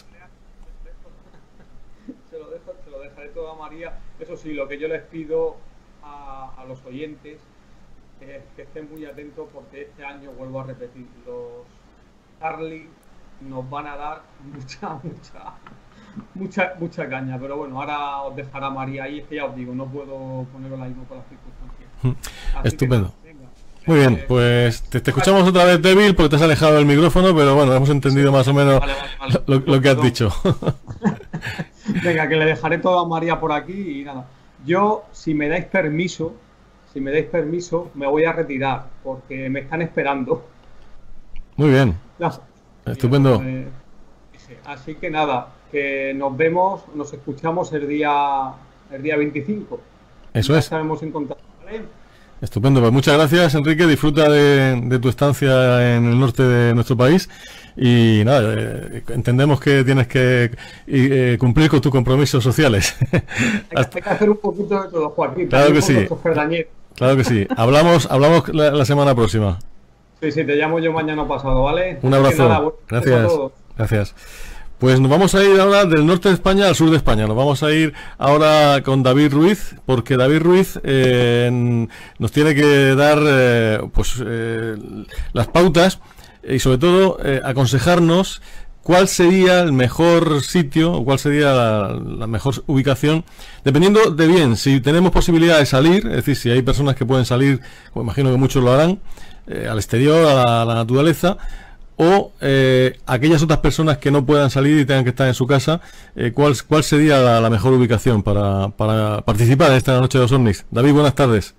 Se lo, dejo, se lo dejaré todo a María. Eso sí, lo que yo les pido a, a los oyentes es que estén muy atentos porque este año, vuelvo a repetir, los Charlie nos van a dar mucha, mucha, mucha, mucha caña. Pero bueno, ahora os dejará María ahí, es que ya os digo, no puedo ponerlo ahí por las circunstancias. Así estupendo. Que, venga, muy bien, pues te, te escuchamos otra vez débil porque te has alejado del micrófono, pero bueno, hemos entendido más o menos vale, vale, vale. Lo, lo que has dicho. Venga, que le dejaré todo a María por aquí y nada. Yo, si me dais permiso, si me dais permiso, me voy a retirar porque me están esperando. Muy bien. Las, estupendo. Eh, así que nada, que nos vemos, nos escuchamos el día el día veinticinco. Eso ya es. Estaremos en contacto. ¿Vale? Estupendo, pues muchas gracias, Enrique. Disfruta de, de tu estancia en el norte de nuestro país y nada, eh, entendemos que tienes que eh, cumplir con tus compromisos sociales. Hay que, hay que hacer un poquito de todo, Joaquín. Claro que sí. Claro que sí. Hablamos, hablamos la, la semana próxima. Sí, sí, te llamo yo mañana pasado, ¿vale? Un abrazo. Nada, gracias. Gracias. Pues nos vamos a ir ahora del norte de España al sur de España. Nos vamos a ir ahora con David Ruiz, porque David Ruiz eh, nos tiene que dar eh, pues eh, las pautas y sobre todo eh, aconsejarnos cuál sería el mejor sitio o cuál sería la, la mejor ubicación, dependiendo de bien, si tenemos posibilidad de salir, es decir, si hay personas que pueden salir, como imagino que muchos lo harán, eh, al exterior, a la, a la naturaleza, o eh, aquellas otras personas que no puedan salir y tengan que estar en su casa, eh, ¿cuál, cuál sería la, la mejor ubicación para, para participar en esta noche de los ovnis? David, buenas tardes.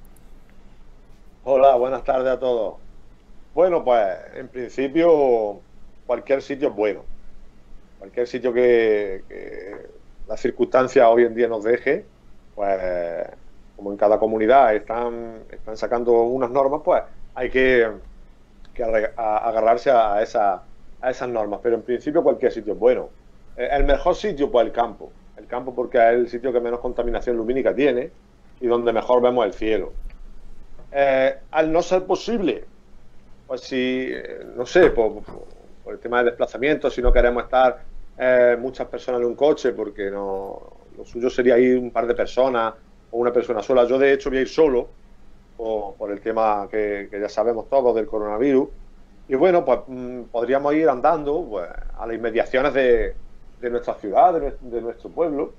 Hola, buenas tardes a todos. Bueno, pues en principio cualquier sitio es bueno. Cualquier sitio que, que las circunstancias hoy en día nos deje, pues como en cada comunidad están, están sacando unas normas, pues hay que... que agarrarse a, esa, a esas normas, pero en principio cualquier sitio es bueno. El mejor sitio, pues el campo, el campo porque es el sitio que menos contaminación lumínica tiene y donde mejor vemos el cielo. Eh, al no ser posible, pues si, no sé, por, por el tema de desplazamiento, si no queremos estar eh, muchas personas en un coche, porque no, lo suyo sería ir un par de personas o una persona sola. Yo de hecho voy a ir solo, O por el tema que, que ya sabemos todos del coronavirus. Y bueno, pues mmm, podríamos ir andando pues, a las inmediaciones de, de nuestra ciudad, de, de nuestro pueblo.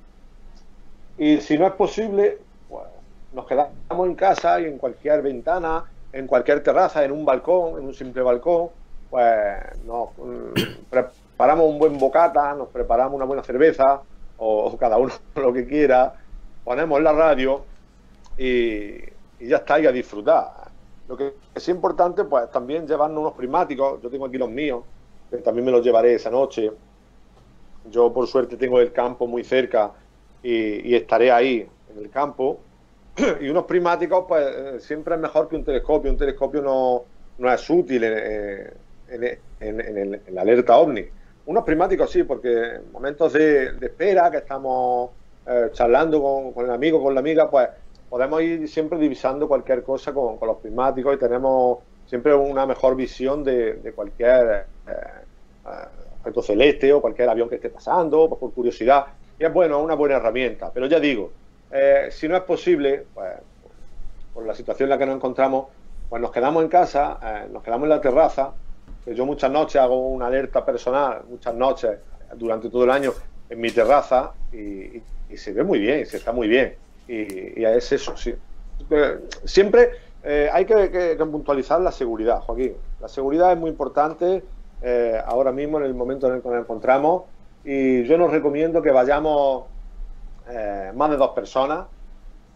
Y si no es posible, pues nos quedamos en casa y en cualquier ventana, en cualquier terraza, en un balcón, en un simple balcón, pues nos mmm, preparamos un buen bocata, nos preparamos una buena cerveza, o, o cada uno lo que quiera, ponemos la radio y... y ya está, y a disfrutar. Lo que es importante, pues también llevarnos unos prismáticos. Yo tengo aquí los míos, que también me los llevaré esa noche. Yo, por suerte, tengo el campo muy cerca y, y estaré ahí, en el campo. Y unos prismáticos, pues siempre es mejor que un telescopio. Un telescopio no, no es útil en, en, en, en, el, en la alerta ovni. Unos prismáticos sí, porque en momentos de, de espera, que estamos eh, charlando con, con el amigo, con la amiga, pues podemos ir siempre divisando cualquier cosa con, con los prismáticos y tenemos siempre una mejor visión de, de cualquier eh, objeto celeste o cualquier avión que esté pasando, pues por curiosidad. Y es bueno, una buena herramienta. Pero ya digo, eh, si no es posible, pues por la situación en la que nos encontramos, pues nos quedamos en casa, eh, nos quedamos en la terraza, que yo muchas noches hago una alerta personal, muchas noches durante todo el año en mi terraza y, y, y se ve muy bien, se está muy bien. Y, y es eso, sí. Siempre eh, hay que, que, que puntualizar la seguridad, Joaquín. La seguridad es muy importante eh, ahora mismo en el momento en el que nos encontramos y yo nos recomiendo que vayamos eh, más de dos personas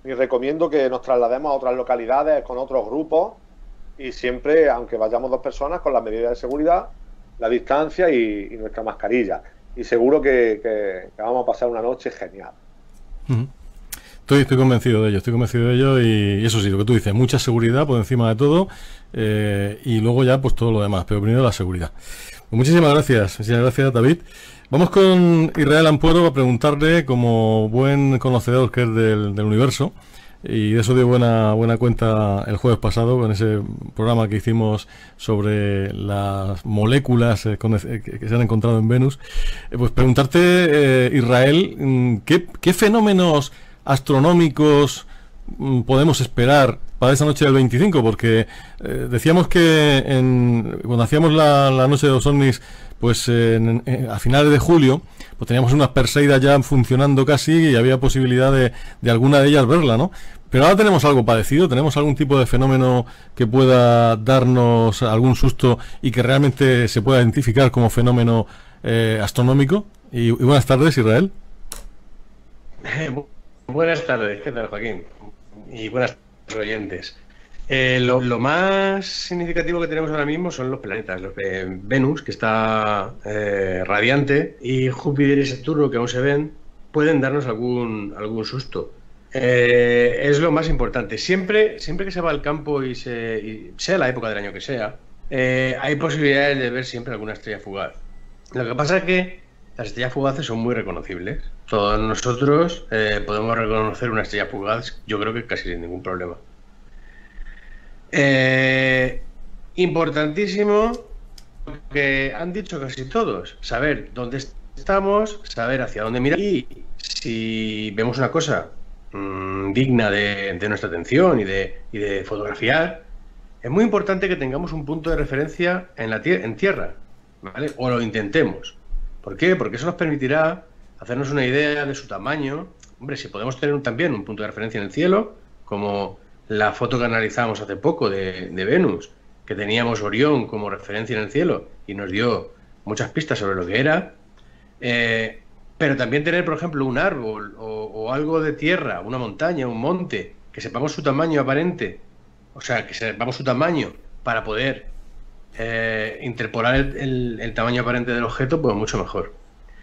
ni recomiendo que nos traslademos a otras localidades con otros grupos y siempre, aunque vayamos dos personas, con las medidas de seguridad, la distancia y, y nuestra mascarilla. Y seguro que, que, que vamos a pasar una noche genial. Uh-huh. Estoy, estoy convencido de ello, estoy convencido de ello y eso sí, lo que tú dices, mucha seguridad por encima de todo eh, y luego ya pues todo lo demás, pero primero la seguridad. Pues muchísimas gracias, muchísimas gracias David. Vamos con Israel Ampuero a preguntarle, como buen conocedor que es del, del universo, y de eso dio buena buena cuenta el jueves pasado con ese programa que hicimos sobre las moléculas eh, con, eh, que, que se han encontrado en Venus. Eh, pues preguntarte, eh, Israel, ¿qué, qué fenómenos astronómicos mm, podemos esperar para esa noche del veinticinco? Porque eh, decíamos que en, cuando hacíamos la, la noche de los ovnis, pues en, en, a finales de julio, pues teníamos unas Perseidas ya funcionando casi y había posibilidad de, de alguna de ellas verla, ¿no? Pero ahora tenemos algo parecido, tenemos algún tipo de fenómeno que pueda darnos algún susto y que realmente se pueda identificar como fenómeno eh, astronómico. Y, y buenas tardes, Israel. Eh, bu buenas tardes, ¿qué tal, Joaquín? Y buenas tardes, oyentes. Eh, lo, lo más significativo que tenemos ahora mismo son los planetas, los de Venus, que está eh, radiante, y Júpiter y Saturno, que aún se ven, pueden darnos algún, algún susto. Eh, es lo más importante. Siempre, siempre que se va al campo y, se, y sea la época del año que sea, eh, hay posibilidades de ver siempre alguna estrella fugaz. Lo que pasa es que las estrellas fugaces son muy reconocibles. Todos nosotros eh, podemos reconocer una estrella fugaz, yo creo que casi sin ningún problema. Eh, importantísimo lo que han dicho casi todos, saber dónde estamos, saber hacia dónde mirar y si vemos una cosa mmm, digna de, de nuestra atención y de, y de fotografiar, es muy importante que tengamos un punto de referencia en, la tier en tierra, ¿vale? O lo intentemos. ¿Por qué? Porque eso nos permitirá hacernos una idea de su tamaño. Hombre, si podemos tener un, también un punto de referencia en el cielo, como la foto que analizamos hace poco de, de Venus, que teníamos Orión como referencia en el cielo y nos dio muchas pistas sobre lo que era, eh, pero también tener, por ejemplo, un árbol o, o algo de tierra, una montaña, un monte, que sepamos su tamaño aparente, o sea, que sepamos su tamaño para poder eh, interpolar el, el, el tamaño aparente del objeto, pues mucho mejor.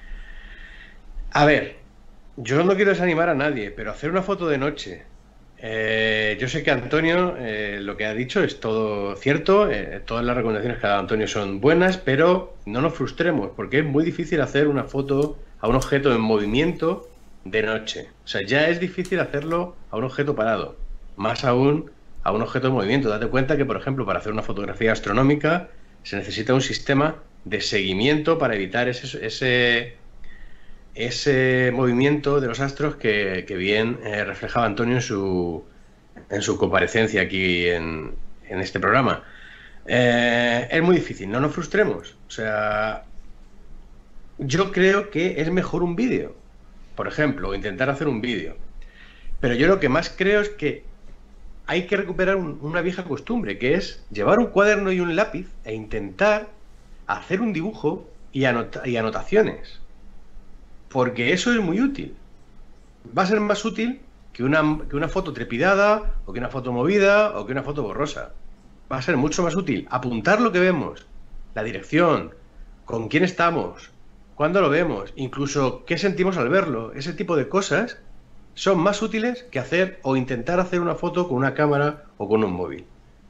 A ver, yo no quiero desanimar a nadie, pero hacer una foto de noche... Eh, yo sé que Antonio eh, lo que ha dicho es todo cierto, eh, todas las recomendaciones que ha dado Antonio son buenas, pero no nos frustremos porque es muy difícil hacer una foto a un objeto en movimiento de noche. O sea, ya es difícil hacerlo a un objeto parado, más aún a un objeto en movimiento. Date cuenta que, por ejemplo, para hacer una fotografía astronómica se necesita un sistema de seguimiento para evitar ese... ese ese movimiento de los astros que, que bien eh, reflejaba Antonio en su, en su comparecencia aquí en, en este programa. Eh, es muy difícil, no nos frustremos. O sea, yo creo que es mejor un vídeo, por ejemplo, o intentar hacer un vídeo. Pero yo lo que más creo es que hay que recuperar un, una vieja costumbre, que es llevar un cuaderno y un lápiz e intentar hacer un dibujo y, anota y anotaciones. Porque eso es muy útil. Va a ser más útil que una, que una foto trepidada, o que una foto movida, o que una foto borrosa. Va a ser mucho más útil apuntar lo que vemos, la dirección, con quién estamos, cuándo lo vemos, incluso qué sentimos al verlo. Ese tipo de cosas son más útiles que hacer o intentar hacer una foto con una cámara o con un móvil.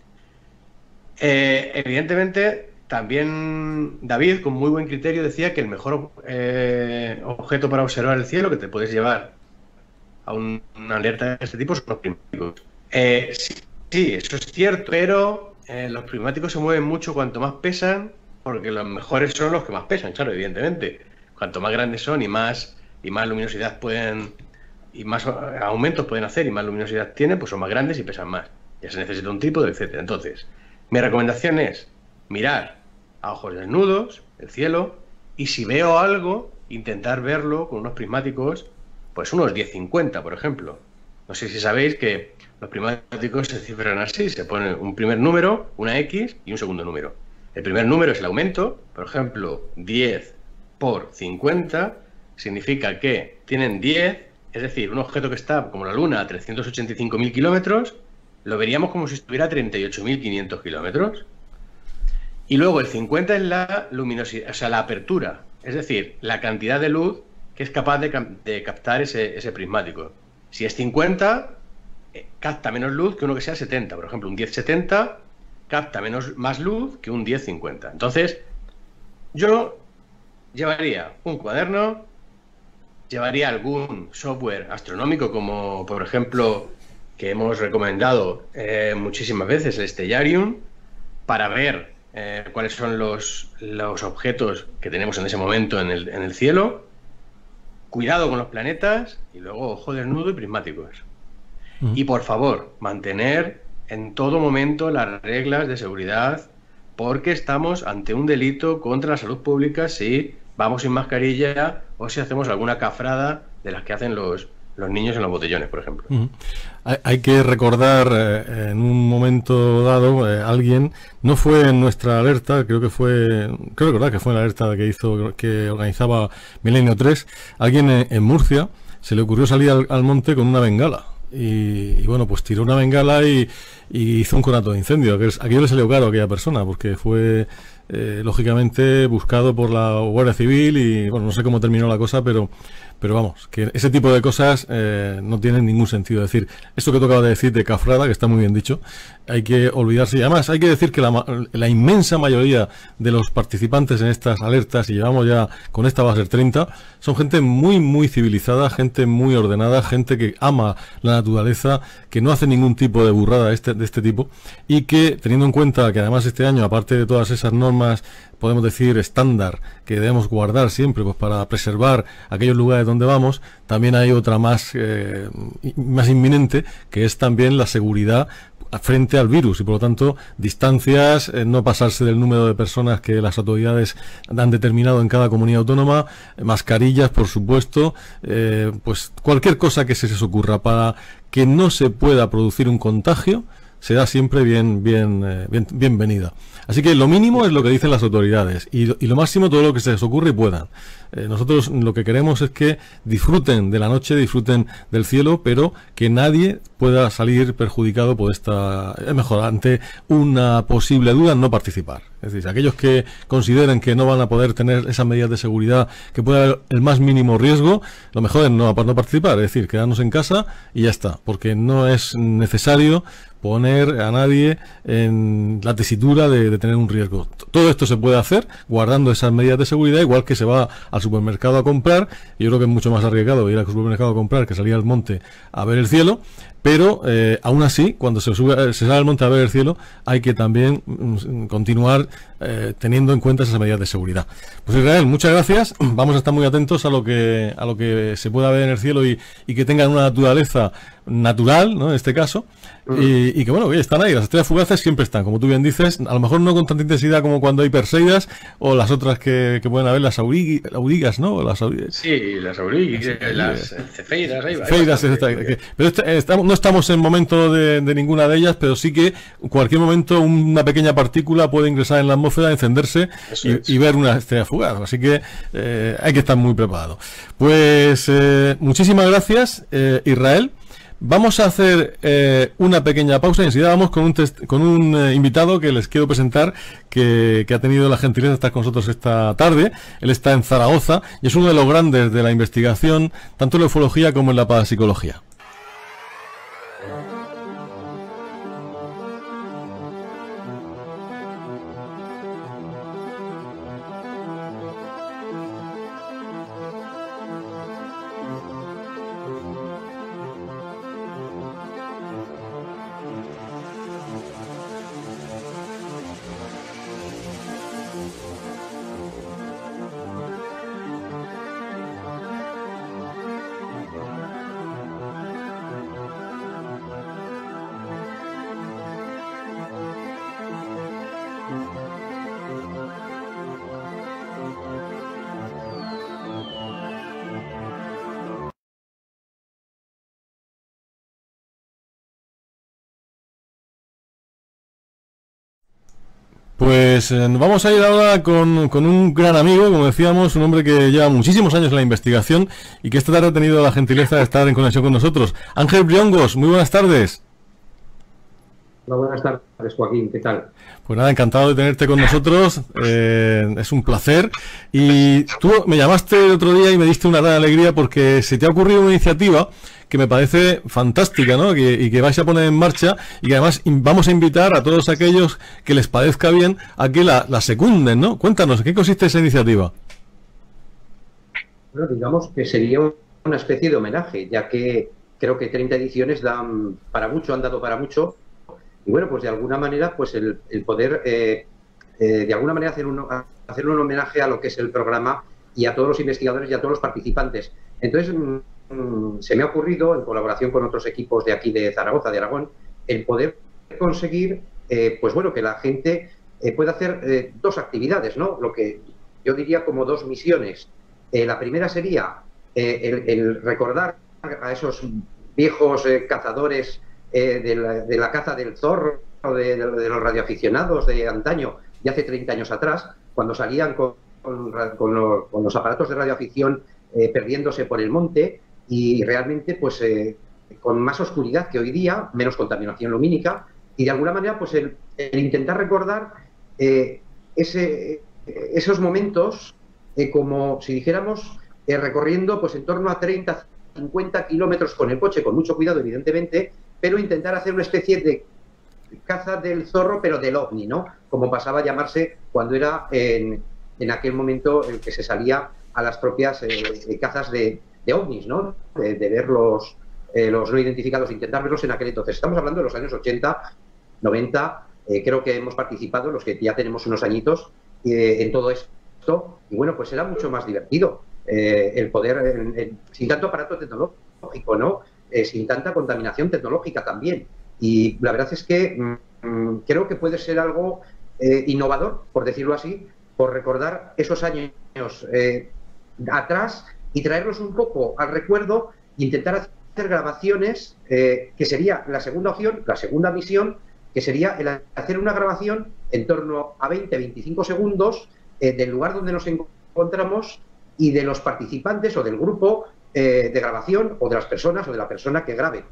Eh, evidentemente... También David, con muy buen criterio, decía que el mejor eh, objeto para observar el cielo que te puedes llevar a un, una alerta de este tipo son los prismáticos. Eh, sí, sí, eso es cierto, pero eh, los prismáticos se mueven mucho cuanto más pesan, porque los mejores son los que más pesan, claro, evidentemente. Cuanto más grandes son y más, y más luminosidad pueden, y más aumentos pueden hacer y más luminosidad tienen, pues son más grandes y pesan más. Ya se necesita un trípode, etcétera. Entonces, mi recomendación es mirar a ojos desnudos el cielo y si veo algo, intentar verlo con unos prismáticos, pues unos diez cincuenta, por ejemplo. No sé si sabéis que los prismáticos se cifran así, se pone un primer número, una X y un segundo número. El primer número es el aumento, por ejemplo, diez por cincuenta significa que tienen diez Es decir, un objeto que está como la Luna a trescientos ochenta y cinco mil kilómetros, lo veríamos como si estuviera a treinta y ocho mil quinientos kilómetros. Y luego el cincuenta es la luminosidad, o sea, la apertura, es decir, la cantidad de luz que es capaz de, de captar ese, ese prismático. Si es cincuenta, eh, capta menos luz que uno que sea setenta. Por ejemplo, un diez setenta capta menos, más luz que un diez cincuenta. Entonces, yo llevaría un cuaderno, llevaría algún software astronómico, como por ejemplo, que hemos recomendado eh, muchísimas veces, el Stellarium, para ver eh, cuáles son los, los objetos que tenemos en ese momento en el, en el cielo. Cuidado con los planetas y luego ojo desnudo y prismáticos. Mm. Y por favor, mantener en todo momento las reglas de seguridad, porque estamos ante un delito contra la salud pública si vamos sin mascarilla o si hacemos alguna cafrada de las que hacen los, los niños en los botellones, por ejemplo. Mm. Hay, hay que recordar, eh, en un momento dado, eh, alguien, no fue en nuestra alerta, creo que fue, creo recordar que fue en la alerta que hizo, que organizaba Milenio tres, alguien en, en Murcia se le ocurrió salir al, al monte con una bengala. Y, y bueno, pues tiró una bengala y, y hizo un conato de incendio. Aquello le salió caro a aquella persona, porque fue eh, lógicamente buscado por la Guardia Civil y bueno, no sé cómo terminó la cosa, pero pero vamos, que ese tipo de cosas eh, no tienen ningún sentido. Es decir, esto que tú acabas de decir de cafrada, que está muy bien dicho, hay que olvidarse. Y además hay que decir que la, la inmensa mayoría de los participantes en estas alertas, y llevamos ya, con esta va a ser treinta, son gente muy, muy civilizada, gente muy ordenada, gente que ama la naturaleza, que no hace ningún tipo de burrada de este, de este tipo, y que, teniendo en cuenta que además este año, aparte de todas esas normas, podemos decir estándar, que debemos guardar siempre pues para preservar aquellos lugares donde vamos, también hay otra más, eh, más inminente, que es también la seguridad frente al virus y por lo tanto distancias, eh, no pasarse del número de personas que las autoridades han determinado en cada comunidad autónoma, eh, mascarillas por supuesto, eh, pues cualquier cosa que se les ocurra para que no se pueda producir un contagio será siempre bien, bien, eh, bien, bienvenida. Así que lo mínimo es lo que dicen las autoridades y, y lo máximo todo lo que se les ocurre y puedan. Eh, nosotros lo que queremos es que disfruten de la noche, disfruten del cielo, pero que nadie pueda salir perjudicado por esta... Es mejor, ante una posible duda, no participar. Es decir, aquellos que consideren que no van a poder tener esas medidas de seguridad, que pueda haber el más mínimo riesgo, lo mejor es no, no participar, es decir, quedarnos en casa y ya está, porque no es necesario poner a nadie en la tesitura de, de tener un riesgo. Todo esto se puede hacer guardando esas medidas de seguridad, igual que se va al supermercado a comprar. Yo creo que es mucho más arriesgado ir al supermercado a comprar que salir al monte a ver el cielo, pero eh, aún así, cuando se sube, se sale al monte a ver el cielo, hay que también mm, continuar eh, teniendo en cuenta esas medidas de seguridad. Pues Israel, muchas gracias. Vamos a estar muy atentos a lo que a lo que se pueda ver en el cielo y, y que tengan una naturaleza natural, ¿no? En este caso. Y, y que bueno, oye, están ahí, las estrellas fugaces siempre están, como tú bien dices, a lo mejor no con tanta intensidad como cuando hay Perseidas o las otras que, que pueden haber, las aurigi, aurigas, ¿no? Las aurigas. Sí, las aurigas, las cefeidas, ahí va. Cefeidas, pero este, estamos, no estamos en momento de, de ninguna de ellas, pero sí que en cualquier momento una pequeña partícula puede ingresar en la atmósfera, encenderse y, y ver una estrella fugaz, así que eh, hay que estar muy preparado. Pues eh, muchísimas gracias, eh, Israel. Vamos a hacer eh, una pequeña pausa y enseguida vamos con un, test, con un eh, invitado que les quiero presentar, que, que ha tenido la gentileza de estar con nosotros esta tarde. Él está en Zaragoza y es uno de los grandes de la investigación, tanto en la ufología como en la parapsicología. Pues eh, vamos a ir ahora con, con un gran amigo, como decíamos, un hombre que lleva muchísimos años en la investigación y que esta tarde ha tenido la gentileza de estar en conexión con nosotros. Ángel Briongos, muy buenas tardes. Hola, buenas tardes, Joaquín, ¿qué tal? Pues nada, encantado de tenerte con nosotros, eh, es un placer. Y tú me llamaste el otro día y me diste una gran alegría porque se te ha ocurrido una iniciativa que me parece fantástica, ¿no? Que, y que vais a poner en marcha y que además in, vamos a invitar a todos aquellos que les parezca bien a que la, la secunden, ¿no? Cuéntanos, ¿en qué consiste esa iniciativa? Bueno, digamos que sería una especie de homenaje, ya que creo que treinta ediciones dan para mucho, han dado para mucho. Y bueno, pues de alguna manera, pues el, el poder, eh, eh, de alguna manera, hacer un, hacer un homenaje a lo que es el programa y a todos los investigadores y a todos los participantes. Entonces, mmm, se me ha ocurrido, en colaboración con otros equipos de aquí de Zaragoza, de Aragón, el poder conseguir, eh, pues bueno, que la gente eh, pueda hacer eh, dos actividades, ¿no? Lo que yo diría como dos misiones. Eh, la primera sería eh, el, el recordar a esos viejos eh, cazadores Eh, de, la, de la caza del zorro, de, de, de los radioaficionados de antaño, de hace treinta años atrás, cuando salían con, con, con, los, con los aparatos de radioafición eh, perdiéndose por el monte y realmente pues eh, con más oscuridad que hoy día, menos contaminación lumínica y de alguna manera pues el, el intentar recordar eh, ese, esos momentos eh, como si dijéramos eh, recorriendo pues en torno a treinta, cincuenta kilómetros con el coche, con mucho cuidado evidentemente, pero intentar hacer una especie de caza del zorro, pero del ovni, ¿no? Como pasaba a llamarse cuando era en, en aquel momento el que se salía a las propias eh, cazas de, de ovnis, ¿no? De, de ver los, eh, los no identificados, intentar verlos en aquel entonces. Estamos hablando de los años ochenta, noventa, eh, creo que hemos participado, los que ya tenemos unos añitos, eh, en todo esto, y bueno, pues era mucho más divertido eh, el poder, el, el, sin tanto aparato tecnológico, ¿no? Eh, sin tanta contaminación tecnológica también. Y la verdad es que mmm, creo que puede ser algo eh, innovador, por decirlo así, por recordar esos años eh, atrás y traerlos un poco al recuerdo e intentar hacer grabaciones, eh, que sería la segunda opción, la segunda misión, que sería el hacer una grabación en torno a veinte a veinticinco segundos eh, del lugar donde nos encontramos y de los participantes o del grupo Eh, de grabación o de las personas o de la persona que grabe.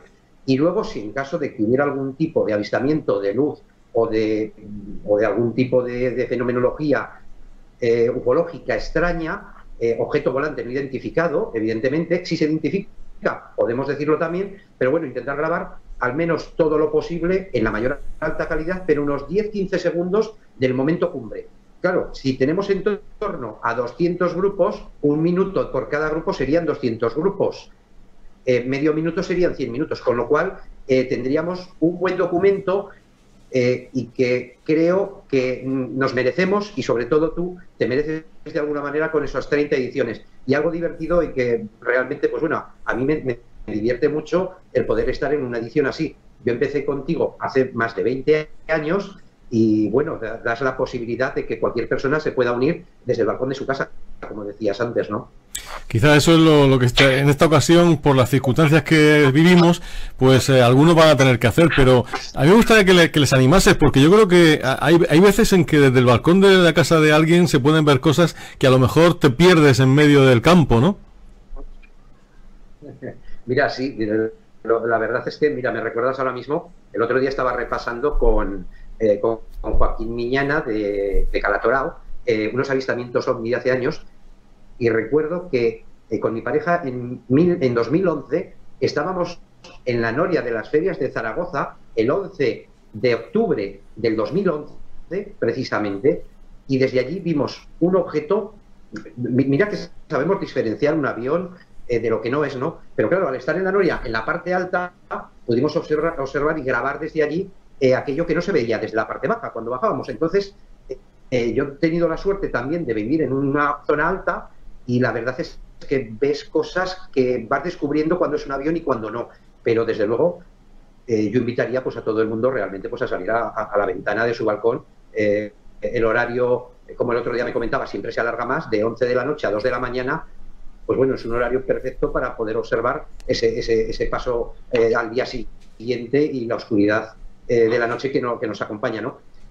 Y luego, si en caso de que hubiera algún tipo de avistamiento de luz o de, o de algún tipo de, de fenomenología eh, ufológica extraña, eh, objeto volante no identificado, evidentemente, si se identifica, podemos decirlo también, pero bueno, intentar grabar al menos todo lo posible en la mayor alta calidad, pero unos diez a quince segundos del momento cumbre. Claro, si tenemos en torno a doscientos grupos, un minuto por cada grupo serían doscientos grupos. Eh, medio minuto serían cien minutos, con lo cual eh, tendríamos un buen documento eh, y que creo que nos merecemos y sobre todo tú te mereces de alguna manera con esas treinta ediciones. Y algo divertido y que realmente, pues bueno, a mí me, me divierte mucho el poder estar en una edición así. Yo empecé contigo hace más de veinte años. Y bueno, das la posibilidad de que cualquier persona se pueda unir desde el balcón de su casa, como decías antes, ¿no? Quizá eso es lo, lo que está, en esta ocasión, por las circunstancias que vivimos, pues eh, algunos van a tener que hacer, pero a mí me gustaría que, le, que les animases, porque yo creo que hay, hay veces en que desde el balcón de la casa de alguien se pueden ver cosas que a lo mejor te pierdes en medio del campo, ¿no? Mira, sí, la verdad es que, mira, me recuerdas ahora mismo, el otro día estaba repasando con... Eh, con, con Joaquín Miñana de, de Calatorao, eh, unos avistamientos ovni de hace años, y recuerdo que eh, con mi pareja en, mil, en dos mil once estábamos en la noria de las ferias de Zaragoza el once de octubre del dos mil once precisamente, y desde allí vimos un objeto. Mira que sabemos diferenciar un avión eh, de lo que no es, ¿no? Pero claro, al estar en la noria, en la parte alta, pudimos observar, observar y grabar desde allí Eh, aquello que no se veía desde la parte baja cuando bajábamos. Entonces, eh, yo he tenido la suerte también de vivir en una zona alta y la verdad es que ves cosas que vas descubriendo cuando es un avión y cuando no. Pero desde luego, eh, yo invitaría pues a todo el mundo realmente pues a salir a, a, a la ventana de su balcón. Eh, el horario, como el otro día me comentaba, siempre se alarga más, de once de la noche a dos de la mañana. Pues bueno, es un horario perfecto para poder observar ese, ese, ese paso eh, al día siguiente y la oscuridad Eh, de la noche que, no, que nos acompaña, ¿no?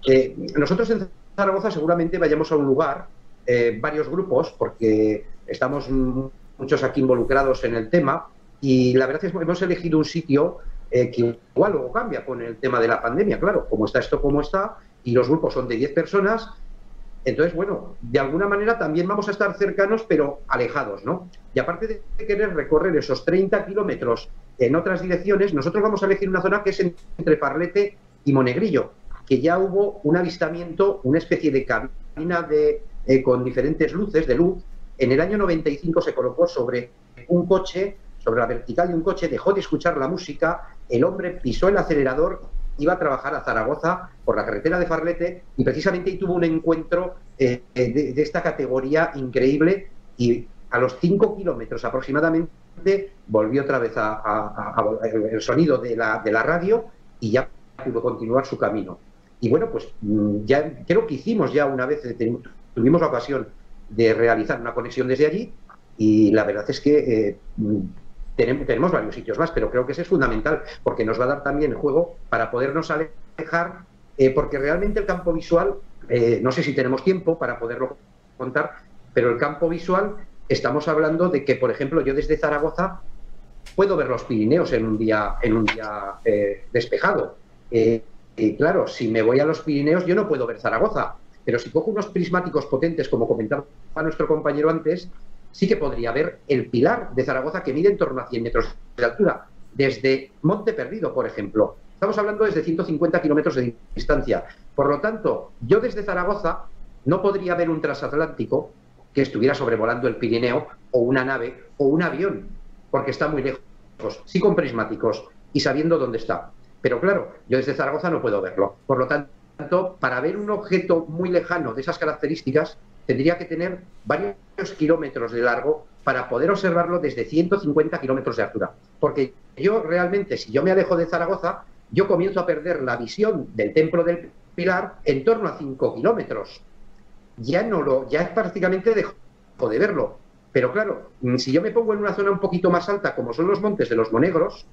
Eh, nosotros en Zaragoza seguramente vayamos a un lugar, eh, varios grupos, porque estamos muchos aquí involucrados en el tema, y la verdad es que hemos elegido un sitio eh, que igual luego cambia con el tema de la pandemia, claro, como está esto como está, y los grupos son de diez personas, entonces, bueno, de alguna manera también vamos a estar cercanos, pero alejados, ¿no? Y aparte de querer recorrer esos treinta kilómetros en otras direcciones, nosotros vamos a elegir una zona que es entre Parlete y Monegrillo, que ya hubo un avistamiento, una especie de cabina de, eh, con diferentes luces, de luz. En el año noventa y cinco se colocó sobre un coche, sobre la vertical de un coche, dejó de escuchar la música, el hombre pisó el acelerador, iba a trabajar a Zaragoza por la carretera de Parlete y precisamente ahí tuvo un encuentro eh, de, de esta categoría increíble y a los cinco kilómetros aproximadamente volvió otra vez a, a, a, a el sonido de la, de la radio y ya pudo continuar su camino. Y bueno, pues ya creo que hicimos ya una vez, tuvimos la ocasión de realizar una conexión desde allí y la verdad es que eh, tenemos, tenemos varios sitios más, pero creo que ese es fundamental porque nos va a dar también el juego para podernos alejar, eh, porque realmente el campo visual, eh, no sé si tenemos tiempo para poderlo contar, pero el campo visual, estamos hablando de que, por ejemplo, yo desde Zaragoza puedo ver los Pirineos en un día, en un día eh, despejado. Eh, y claro, si me voy a los Pirineos yo no puedo ver Zaragoza, pero si cojo unos prismáticos potentes, como comentaba nuestro compañero antes, sí que podría ver el Pilar de Zaragoza, que mide en torno a cien metros de altura, desde Monte Perdido, por ejemplo. Estamos hablando desde ciento cincuenta kilómetros de distancia. Por lo tanto, yo desde Zaragoza no podría ver un transatlántico que estuviera sobrevolando el Pirineo, o una nave, o un avión, porque está muy lejos, sí con prismáticos y sabiendo dónde está. Pero claro, yo desde Zaragoza no puedo verlo. Por lo tanto, para ver un objeto muy lejano de esas características, tendría que tener varios kilómetros de largo para poder observarlo desde ciento cincuenta kilómetros de altura. Porque yo realmente, si yo me alejo de Zaragoza, yo comienzo a perder la visión del Templo del Pilar en torno a cinco kilómetros. Ya no lo, ya prácticamente dejo de verlo. Pero claro, si yo me pongo en una zona un poquito más alta, como son los montes de los Monegros,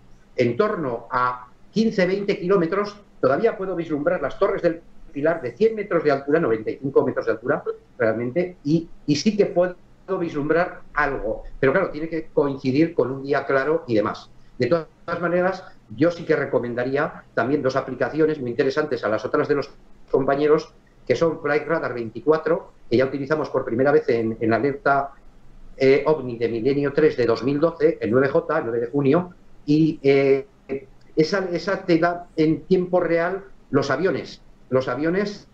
en torno a quince a veinte kilómetros, todavía puedo vislumbrar las torres del Pilar de cien metros de altura, noventa y cinco metros de altura, realmente, y, y sí que puedo vislumbrar algo. Pero claro, tiene que coincidir con un día claro y demás. De todas maneras, yo sí que recomendaría también dos aplicaciones muy interesantes a las otras de los compañeros, que son Flight Radar veinticuatro, que ya utilizamos por primera vez en, en la alerta eh, OVNI de Milenio tres de dos mil doce, el nueve J, el nueve de junio, y eh, esa, esa te da en tiempo real los aviones, los aviones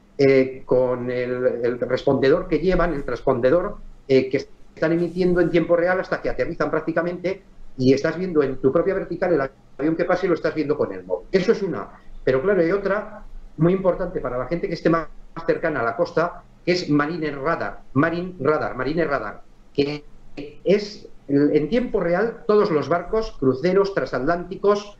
eh, con el, el respondedor que llevan, el transpondedor, eh, que están emitiendo en tiempo real hasta que aterrizan prácticamente y estás viendo en tu propia vertical el avión que pasa y lo estás viendo con el móvil. Eso es una. Pero claro, hay otra muy importante para la gente que esté más cercana a la costa, que es Marine Radar, Marine Radar, Marine Radar, que es en tiempo real todos los barcos, cruceros, transatlánticos,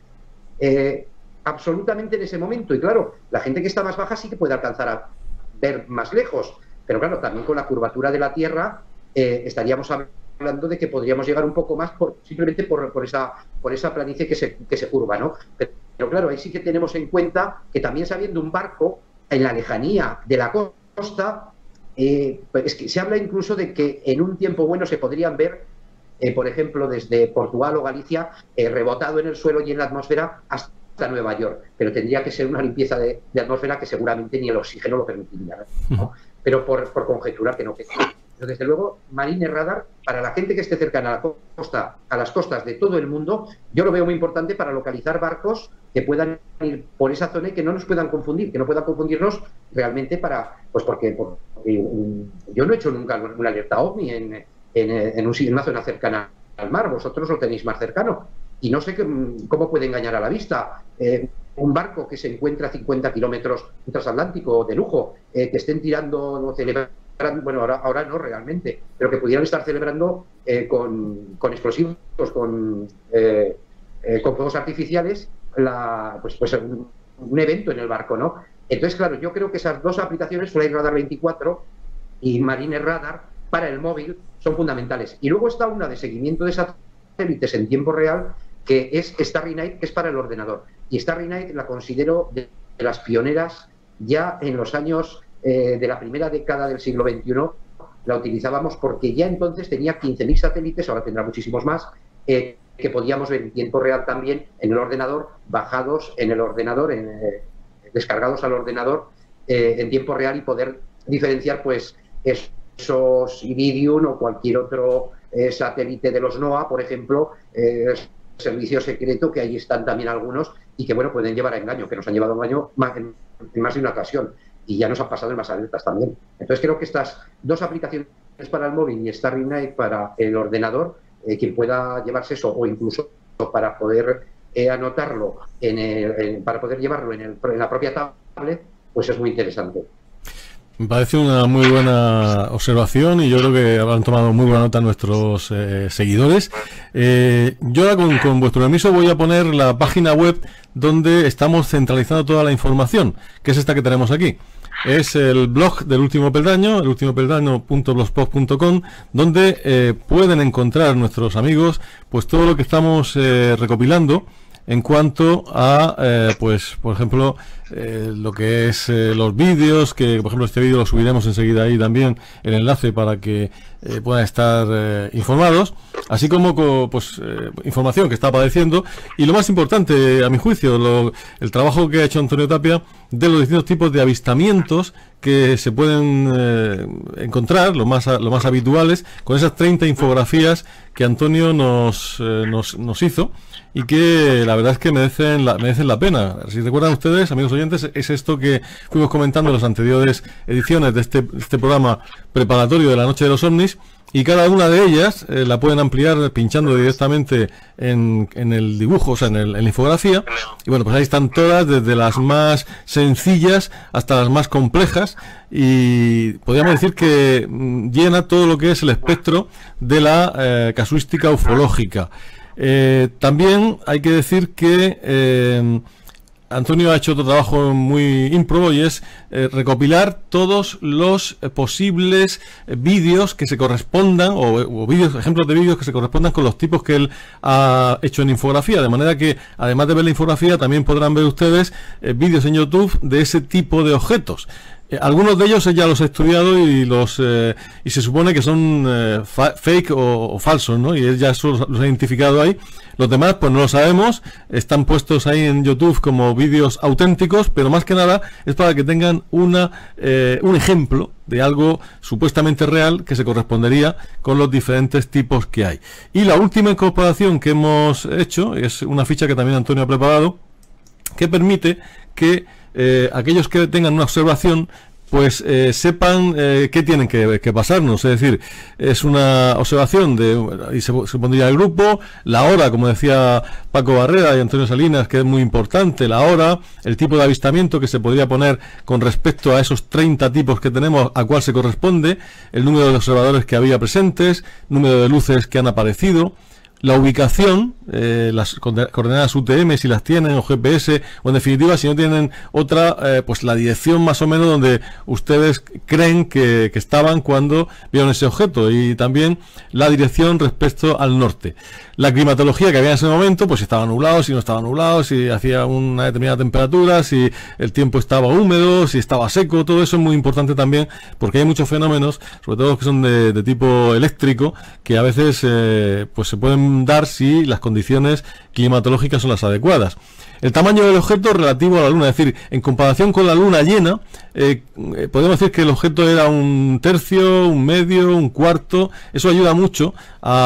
eh, absolutamente en ese momento. Y claro, la gente que está más baja sí que puede alcanzar a ver más lejos, pero claro, también con la curvatura de la Tierra eh, estaríamos hablando de que podríamos llegar un poco más por, simplemente por, por, esa, por esa planicie que se, que se curva, ¿no? Pero, pero claro, ahí sí que tenemos en cuenta que también sabiendo un barco en la lejanía de la costa, eh, pues es que se habla incluso de que en un tiempo bueno se podrían ver, eh, por ejemplo, desde Portugal o Galicia, eh, rebotado en el suelo y en la atmósfera hasta Nueva York, pero tendría que ser una limpieza de, de atmósfera que seguramente ni el oxígeno lo permitiría, ¿no? Pero por, por conjeturar que no. Que... Pero desde luego, Marine Radar, para la gente que esté cercana a la costa, a las costas de todo el mundo, yo lo veo muy importante para localizar barcos que puedan ir por esa zona y que no nos puedan confundir, que no puedan confundirnos realmente para, pues porque, porque um, yo no he hecho nunca una alerta OVNI en, en, en, un, en una zona cercana al mar, vosotros lo tenéis más cercano, y no sé que, cómo puede engañar a la vista. Eh, un barco que se encuentra a cincuenta kilómetros, un transatlántico de lujo, eh, que estén tirando, celebrando, bueno, ahora, ahora no realmente, pero que pudieran estar celebrando eh, con, con explosivos, con, eh, eh, con fuegos artificiales, la, pues, pues un, un evento en el barco, ¿no? Entonces, claro, yo creo que esas dos aplicaciones, Flight Radar veinticuatro y Marine Radar, para el móvil, son fundamentales. Y luego está una de seguimiento de satélites en tiempo real, que es Starry Night, que es para el ordenador. Y Starry Night la considero de las pioneras ya en los años eh, de la primera década del siglo veintiuno la utilizábamos porque ya entonces tenía quince mil satélites, ahora tendrá muchísimos más, eh, que podíamos ver en tiempo real también en el ordenador, bajados en el ordenador, en, eh, descargados al ordenador eh, en tiempo real y poder diferenciar pues esos Iridium o cualquier otro eh, satélite de los NOAA, por ejemplo, eh, servicio secreto, que ahí están también algunos y que bueno pueden llevar a engaño, que nos han llevado a engaño más, en, en más de una ocasión. Y ya nos han pasado en más alertas también. Entonces creo que estas dos aplicaciones para el móvil y Starry Night para el ordenador, eh, quien pueda llevarse eso o incluso para poder eh, anotarlo, en el, en, para poder llevarlo en, el, en la propia tablet, pues es muy interesante. Me parece una muy buena observación y yo creo que habrán tomado muy buena nota nuestros eh, seguidores. Eh, yo ahora con, con vuestro permiso voy a poner la página web donde estamos centralizando toda la información, que es esta que tenemos aquí. Es el blog del Último Peldaño, el último peldaño punto blogspot punto com, donde eh, pueden encontrar nuestros amigos pues todo lo que estamos eh, recopilando en cuanto a, eh, pues, por ejemplo, eh, lo que es eh, los vídeos, que por ejemplo este vídeo lo subiremos enseguida ahí también, el enlace para que eh, puedan estar eh, informados, así como co, pues eh, información que está apareciendo y lo más importante, a mi juicio, lo, el trabajo que ha hecho Antonio Tapia de los distintos tipos de avistamientos que se pueden eh, encontrar, los más, lo más habituales, con esas treinta infografías que Antonio nos, eh, nos, nos hizo y que la verdad es que merecen la, merecen la pena. Si recuerdan ustedes, amigos oyentes, es esto que fuimos comentando en las anteriores ediciones de este, de este programa preparatorio de la Noche de los OVNIs, y cada una de ellas eh, la pueden ampliar pinchando directamente en, en el dibujo, o sea, en, el, en la infografía. Y bueno, pues ahí están todas, desde las más sencillas hasta las más complejas, y podríamos decir que mm, llena todo lo que es el espectro de la eh, casuística ufológica. Eh, también hay que decir que eh, Antonio ha hecho otro trabajo muy ímprobo y es eh, recopilar todos los eh, posibles eh, vídeos que se correspondan o, o vídeos, ejemplos de vídeos que se correspondan con los tipos que él ha hecho en infografía, de manera que además de ver la infografía también podrán ver ustedes eh, vídeos en YouTube de ese tipo de objetos. Eh, algunos de ellos ya los he estudiado y los eh, y se supone que son eh, fake o, o falsos, ¿no? Y él ya los, los ha identificado ahí. Los demás, pues no lo sabemos, están puestos ahí en YouTube como vídeos auténticos, pero más que nada es para que tengan una eh, un ejemplo de algo supuestamente real que se correspondería con los diferentes tipos que hay. Y la última incorporación que hemos hecho es una ficha que también Antonio ha preparado, que permite que eh, aquellos que tengan una observación pues eh, sepan eh, qué tienen que, que pasarnos. Es decir, es una observación de, y se, se pondría el grupo, la hora, como decía Paco Barrera y Antonio Salinas, que es muy importante, la hora, el tipo de avistamiento que se podría poner con respecto a esos treinta tipos que tenemos, a cuál se corresponde, el número de observadores que había presentes, número de luces que han aparecido, la ubicación, eh, las coordenadas U T M si las tienen, o G P S, o en definitiva si no tienen otra, eh, pues la dirección más o menos donde ustedes creen que, que estaban cuando vieron ese objeto, y también la dirección respecto al norte. La climatología que había en ese momento, pues si estaba nublado, si no estaba nublado, si hacía una determinada temperatura, si el tiempo estaba húmedo, si estaba seco, todo eso es muy importante también, porque hay muchos fenómenos, sobre todo los que son de, de tipo eléctrico, que a veces eh, pues se pueden dar si las condiciones climatológicas son las adecuadas. El tamaño del objeto relativo a la Luna, es decir, en comparación con la Luna llena, eh, eh, podemos decir que el objeto era un tercio, un medio, un cuarto. Eso ayuda mucho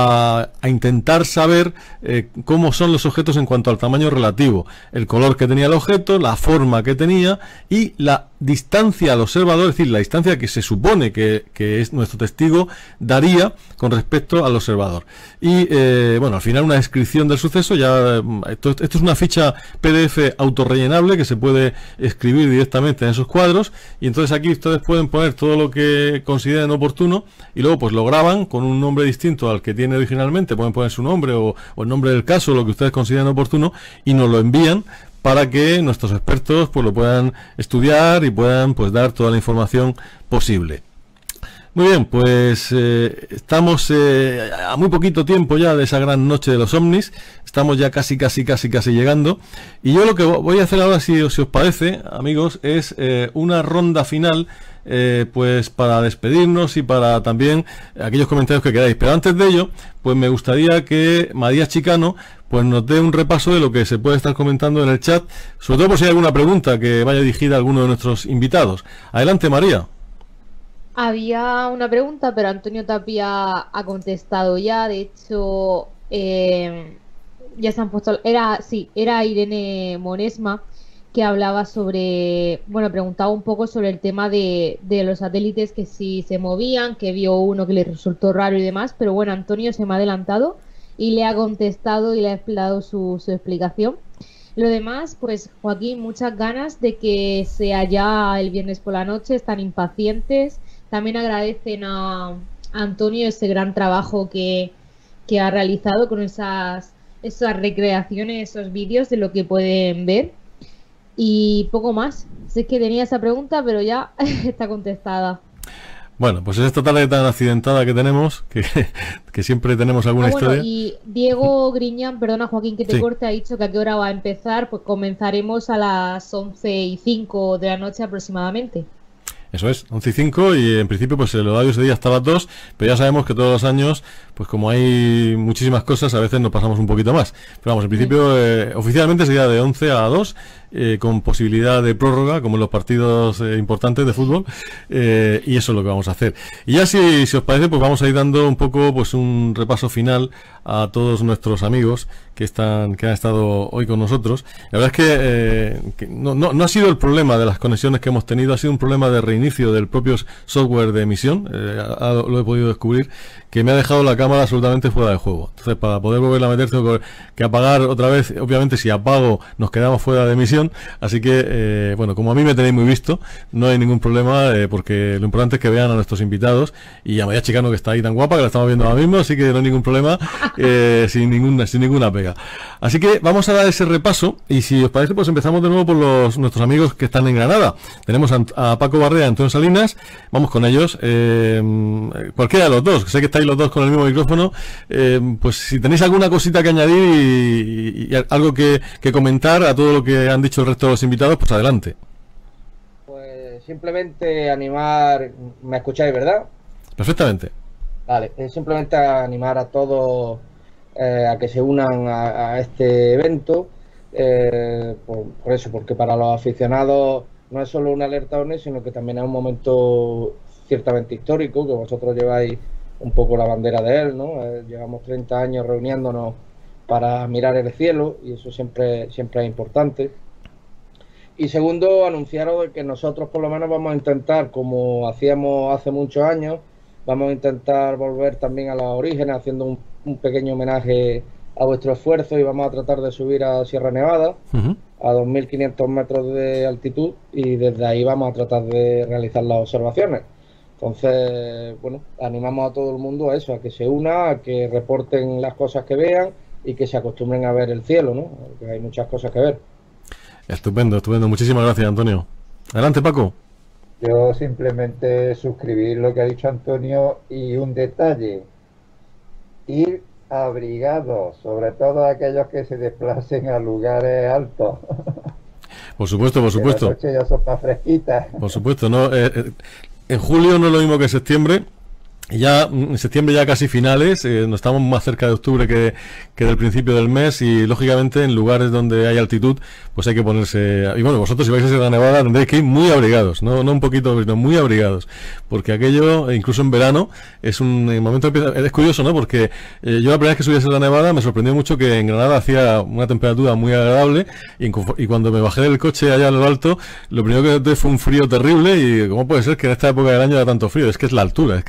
a, a intentar saber eh, cómo son los objetos en cuanto al tamaño relativo, el color que tenía el objeto, la forma que tenía y la distancia al observador, es decir, la distancia que se supone que, que es nuestro testigo daría con respecto al observador. Y eh, bueno, al final una descripción del suceso. Ya esto, esto es una ficha P D F autorrellenable que se puede escribir directamente en esos cuadros, y entonces aquí ustedes pueden poner todo lo que consideren oportuno y luego pues lo graban con un nombre distinto al que tiene originalmente. Pueden poner su nombre o, o el nombre del caso, lo que ustedes consideren oportuno, y nos lo envían para que nuestros expertos pues lo puedan estudiar y puedan pues dar toda la información posible. Muy bien, pues eh, estamos eh, a muy poquito tiempo ya de esa gran noche de los ovnis. Estamos ya casi, casi, casi, casi llegando. Y yo lo que voy a hacer ahora, si, si os parece, amigos, es eh, una ronda final, eh, pues para despedirnos y para también aquellos comentarios que queráis. Pero antes de ello, pues me gustaría que María Chicano pues nos dé un repaso de lo que se puede estar comentando en el chat, sobre todo por si hay alguna pregunta que vaya dirigida a alguno de nuestros invitados. Adelante, María. Había una pregunta, pero Antonio Tapia ha contestado ya. De hecho, eh, ya se han puesto. Era, sí, era Irene Monesma que hablaba sobre. Bueno, preguntaba un poco sobre el tema de, de los satélites, que si se movían, que vio uno que le resultó raro y demás. Pero bueno, Antonio se me ha adelantado y le ha contestado y le ha dado su, su explicación. Lo demás, pues Joaquín, muchas ganas de que sea ya el viernes por la noche. Están impacientes. También agradecen a, a Antonio ese gran trabajo que, que ha realizado con esas, esas recreaciones, esos vídeos de lo que pueden ver. Y poco más. Sé que tenía esa pregunta, pero ya está contestada. Bueno, pues es esta tarde tan accidentada que tenemos, que, que siempre tenemos alguna ah, bueno, historia. Y Diego Griñán, perdona Joaquín que te sí. corte, ha dicho que a qué hora va a empezar. Pues comenzaremos a las once y cinco de la noche aproximadamente. Eso es, once y cinco, y en principio pues el horario ese día hasta las dos, pero ya sabemos que todos los años, pues como hay muchísimas cosas, a veces nos pasamos un poquito más. Pero vamos, en principio eh, oficialmente sería de once a dos, eh, con posibilidad de prórroga, como en los partidos eh, importantes de fútbol, eh, y eso es lo que vamos a hacer. Y ya si, si os parece, pues vamos a ir dando un poco pues un repaso final a todos nuestros amigos que están que han estado hoy con nosotros. La verdad es que, eh, que no, no, no ha sido el problema de las conexiones que hemos tenido, ha sido un problema de reinicio del propio software de emisión, eh, lo he podido descubrir, que me ha dejado la cámara absolutamente fuera de juego. Entonces, para poder volverla a meter tengo que apagar otra vez. Obviamente, si apago nos quedamos fuera de emisión, así que eh, bueno, como a mí me tenéis muy visto, no hay ningún problema, eh, porque lo importante es que vean a nuestros invitados y a María Chicano, que está ahí tan guapa, que la estamos viendo ahora mismo, así que no hay ningún problema, eh, sin ninguna sin ninguna pega. Así que vamos a dar ese repaso, y si os parece, pues empezamos de nuevo por los nuestros amigos que están en Granada. Tenemos a, a Paco Barrea y Antonio Salinas. Vamos con ellos, eh, cualquiera de los dos, sé que estáis los dos con el mismo micrófono, eh, pues si tenéis alguna cosita que añadir y, y, y algo que, que comentar a todo lo que han dicho el resto de los invitados, pues adelante. Pues simplemente animar, ¿me escucháis, verdad? Perfectamente. Vale, simplemente animar a todos eh, a que se unan a, a este evento, eh, por, por eso, porque para los aficionados no es solo una alerta OVNI, sino que también es un momento ciertamente histórico, que vosotros lleváis un poco la bandera de él, ¿no? Eh, llevamos treinta años reuniéndonos para mirar el cielo, y eso siempre, siempre es importante. Y segundo, anunciaros de que nosotros por lo menos vamos a intentar, como hacíamos hace muchos años, vamos a intentar volver también a los orígenes, haciendo un, un pequeño homenaje a vuestro esfuerzo, y vamos a tratar de subir a Sierra Nevada, uh-huh. a dos mil quinientos metros de altitud, y desde ahí vamos a tratar de realizar las observaciones. Entonces, bueno, animamos a todo el mundo a eso, a que se una, a que reporten las cosas que vean y que se acostumbren a ver el cielo, ¿no? Porque hay muchas cosas que ver. Estupendo, estupendo. Muchísimas gracias, Antonio. Adelante, Paco. Yo simplemente suscribir lo que ha dicho Antonio, y un detalle: ir abrigados, sobre todo aquellos que se desplacen a lugares altos. Por supuesto, por supuesto. Las noches ya son más fresquitas. Por supuesto, no. Eh, eh, en julio no es lo mismo que en septiembre. Ya en septiembre, ya casi finales, eh, no estamos más cerca de octubre que, que del principio del mes, y lógicamente en lugares donde hay altitud pues hay que ponerse, y bueno, vosotros si vais a Sierra Nevada tendréis que ir muy abrigados, no, no un poquito, sino muy abrigados, porque aquello, incluso en verano, es un momento, es curioso, ¿no? Porque eh, yo la primera vez que subí a Sierra Nevada me sorprendió mucho que en Granada hacía una temperatura muy agradable, y, y cuando me bajé del coche allá a lo alto, lo primero que noté fue un frío terrible, y ¿cómo puede ser que en esta época del año haya tanto frío? Es que es la altura, es que está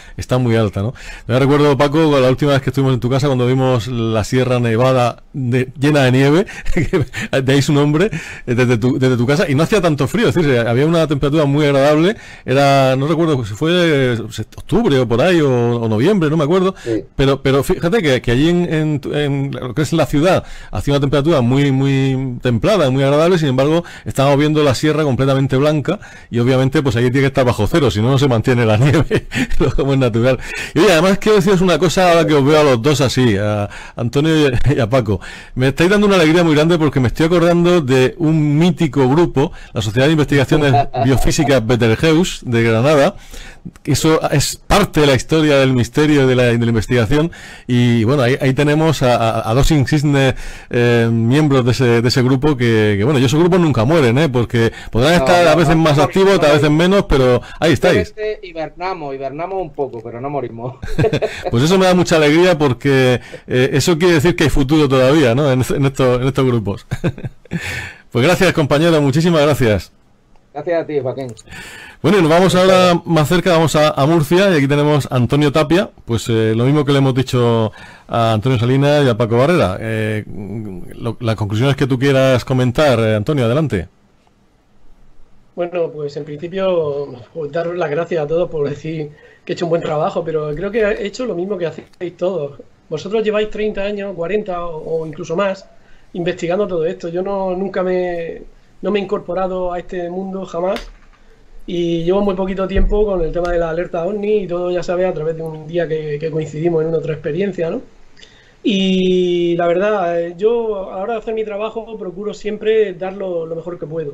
está muy alta, ¿no? Me recuerdo, Paco, la última vez que estuvimos en tu casa, cuando vimos la Sierra Nevada de, llena de nieve, de ahí su nombre, desde tu, desde tu casa, y no hacía tanto frío, es decir, había una temperatura muy agradable, era, no recuerdo si fue octubre o por ahí, o, o noviembre, no me acuerdo, sí. pero pero fíjate que, que allí en, en, en lo que es la ciudad hacía una temperatura muy muy templada, muy agradable, sin embargo, estábamos viendo la sierra completamente blanca, y obviamente pues ahí tiene que estar bajo cero, si no, no se mantiene la nieve, como es natural. Y oye, además quiero deciros una cosa ahora que os veo a los dos así, a Antonio y a Paco. Me estáis dando una alegría muy grande porque me estoy acordando de un mítico grupo, la Sociedad de Investigaciones Biofísicas Betelgeuse de Granada. Eso es parte de la historia del misterio de la, de la investigación, y bueno, ahí, ahí tenemos a, a, a dos insignes eh, miembros de ese, de ese grupo que, que, bueno, yo esos grupos nunca mueren, ¿eh? Porque podrán no, estar no, a veces no, más no, activos, no, no, a veces menos, pero ahí estáis. Hibernamos, hibernamos un poco, pero no morimos. Pues eso me da mucha alegría porque eh, eso quiere decir que hay futuro todavía, ¿no? En, en, estos, en estos grupos. Pues gracias, compañero, muchísimas gracias. Gracias a ti, Joaquín. Bueno, y nos vamos ahora más cerca, vamos a, a Murcia, y aquí tenemos a Antonio Tapia, pues eh, lo mismo que le hemos dicho a Antonio Salinas y a Paco Barrera. Eh, lo, las conclusiones que tú quieras comentar, eh, Antonio, adelante. Bueno, pues en principio, pues daros las gracias a todos por decir que he hecho un buen trabajo, pero creo que he hecho lo mismo que hacéis todos. Vosotros lleváis treinta años, cuarenta o, o incluso más investigando todo esto. Yo no nunca me, no me he incorporado a este mundo jamás. Y llevo muy poquito tiempo con el tema de la alerta OVNI y todo, ya sabes, a través de un día que, que coincidimos en una otra experiencia, ¿no? Y la verdad, yo a la hora de hacer mi trabajo procuro siempre dar lo, lo mejor que puedo.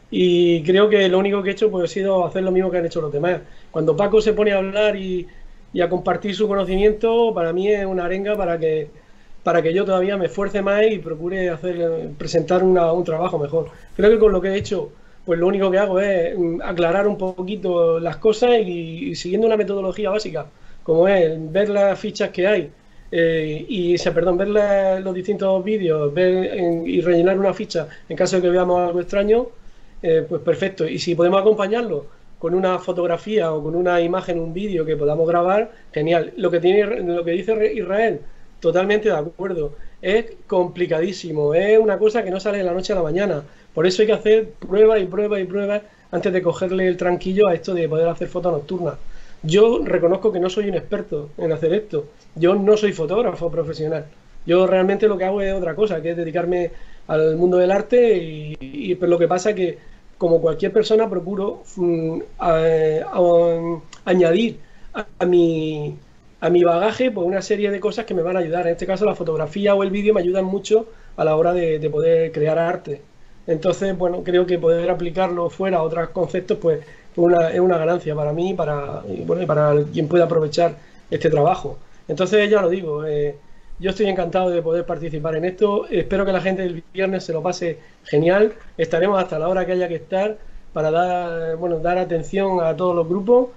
Y creo que lo único que he hecho pues, ha sido hacer lo mismo que han hecho los demás. Cuando Paco se pone a hablar y, y a compartir su conocimiento, para mí es una arenga para que, para que yo todavía me esfuerce más y procure hacer, presentar una, un trabajo mejor. Creo que con lo que he hecho, pues lo único que hago es aclarar un poquito las cosas y, y siguiendo una metodología básica, como es ver las fichas que hay eh, y, o sea, perdón, ver la, los distintos vídeos, ver en, y rellenar una ficha en caso de que veamos algo extraño, eh, pues perfecto. Y si podemos acompañarlo con una fotografía o con una imagen, un vídeo que podamos grabar, genial. Lo que tiene, lo que dice Israel, totalmente de acuerdo. Es complicadísimo, es una cosa que no sale de la noche a la mañana. Por eso hay que hacer pruebas y pruebas y pruebas antes de cogerle el tranquillo a esto de poder hacer fotos nocturnas. Yo reconozco que no soy un experto en hacer esto. Yo no soy fotógrafo profesional. Yo realmente lo que hago es otra cosa, que es dedicarme al mundo del arte y, y pues lo que pasa es que, como cualquier persona, procuro um, a, a, a, añadir a, a mi... a mi bagaje pues una serie de cosas que me van a ayudar. En este caso la fotografía o el vídeo me ayudan mucho a la hora de, de poder crear arte. Entonces, bueno, creo que poder aplicarlo fuera a otros conceptos pues una, es una ganancia para mí para, y bueno, para quien pueda aprovechar este trabajo. Entonces, ya lo digo, eh, yo estoy encantado de poder participar en esto. Espero que la gente del viernes se lo pase genial. Estaremos hasta la hora que haya que estar para dar, bueno, dar atención a todos los grupos.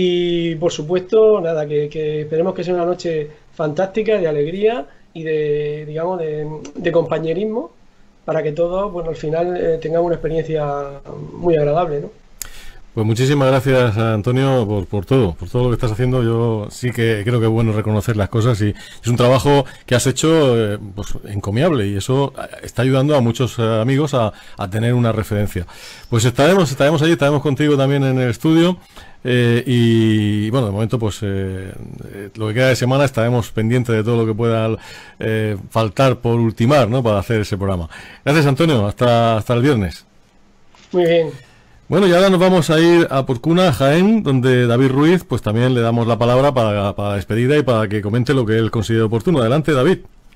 Y por supuesto, nada, que, que esperemos que sea una noche fantástica, de alegría y de, digamos, de, de compañerismo, para que todos, bueno, al final eh, tengamos una experiencia muy agradable, ¿no? Pues muchísimas gracias, Antonio, por, por todo, por todo lo que estás haciendo. Yo sí que creo que es bueno reconocer las cosas, y es un trabajo que has hecho eh, pues, encomiable, y eso está ayudando a muchos eh, amigos a, a tener una referencia. Pues estaremos, estaremos allí, estaremos contigo también en el estudio. Eh, y bueno, de momento pues eh, lo que queda de semana estaremos pendientes de todo lo que pueda eh, faltar por ultimar, ¿no?, para hacer ese programa. Gracias, Antonio, hasta, hasta el viernes. Muy bien. Bueno, y ahora nos vamos a ir a Porcuna, Jaén, donde David Ruiz, pues también le damos la palabra para, para la despedida y para que comente lo que él considere oportuno. Adelante, David.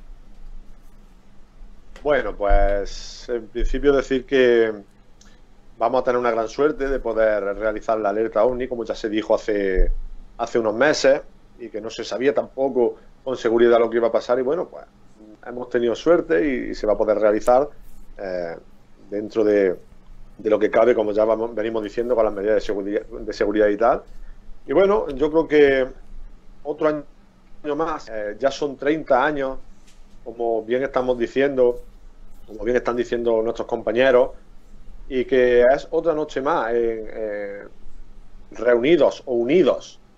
Bueno, pues en principio decir que vamos a tener una gran suerte de poder realizar la alerta OVNI, como ya se dijo hace, hace unos meses, y que no se sabía tampoco con seguridad lo que iba a pasar, y bueno, pues hemos tenido suerte y, y se va a poder realizar eh, dentro de, de lo que cabe, como ya vamos, venimos diciendo, con las medidas de seguridad, de seguridad y tal. Y bueno, yo creo que otro año más, eh, ya son treinta años, como bien estamos diciendo, como bien están diciendo nuestros compañeros, y que es otra noche más en, eh, reunidos o unidos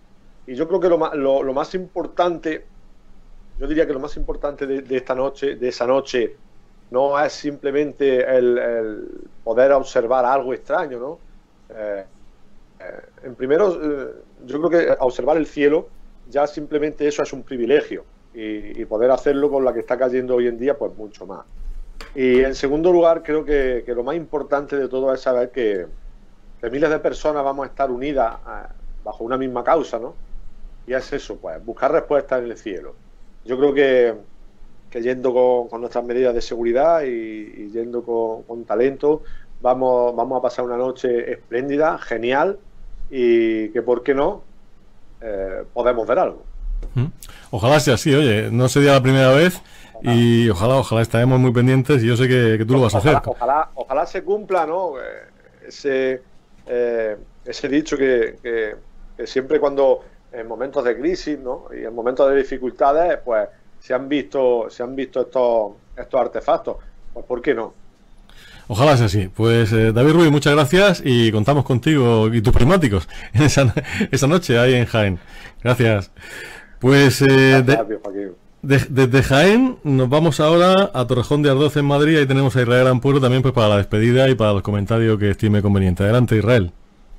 Y yo creo que lo más, lo, lo más importante, yo diría que lo más importante de, de esta noche, de esa noche, no es simplemente el, el poder observar algo extraño, ¿no? Eh, eh, en primero, eh, yo creo que observar el cielo, ya simplemente eso es un privilegio, y, y poder hacerlo con la que está cayendo hoy en día, pues mucho más. Y en segundo lugar, creo que, que lo más importante de todo es saber que, que miles de personas vamos a estar unidas eh, bajo una misma causa, ¿no? Y es eso, pues, buscar respuestas en el cielo. Yo creo que, que yendo con, con nuestras medidas de seguridad y, y yendo con, con talento, vamos, vamos a pasar una noche espléndida, genial, y que, ¿por qué no?, eh, podemos ver algo. Ojalá sea así, oye, no sería la primera vez, y ojalá, ojalá estaremos muy pendientes, y yo sé que, que tú lo vas a hacer. Ojalá, ojalá, ojalá se cumpla, ¿no?, ese, eh, ese dicho que, que, que siempre cuando en momentos de crisis, ¿no?, y en momentos de dificultades, pues se han visto se han visto estos estos artefactos. Pues ¿por qué no? Ojalá sea así. Pues eh, David Ruiz, muchas gracias, y contamos contigo y tus prismáticos en esa, esa noche ahí en Jaén. Gracias. Pues eh, Gracias, de, de, desde Jaén nos vamos ahora a Torrejón de Ardoz en Madrid. Ahí tenemos a Israel Ampuero también, pues para la despedida y para los comentarios que estime conveniente. Adelante, Israel.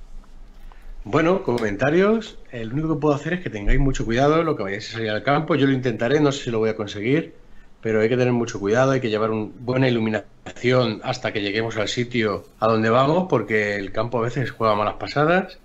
Bueno, comentarios. El único que puedo hacer es que tengáis mucho cuidado lo que vayáis a salir al campo. Yo lo intentaré, no sé si lo voy a conseguir, pero hay que tener mucho cuidado, hay que llevar una buena iluminación hasta que lleguemos al sitio a donde vamos, porque el campo a veces juega malas pasadas.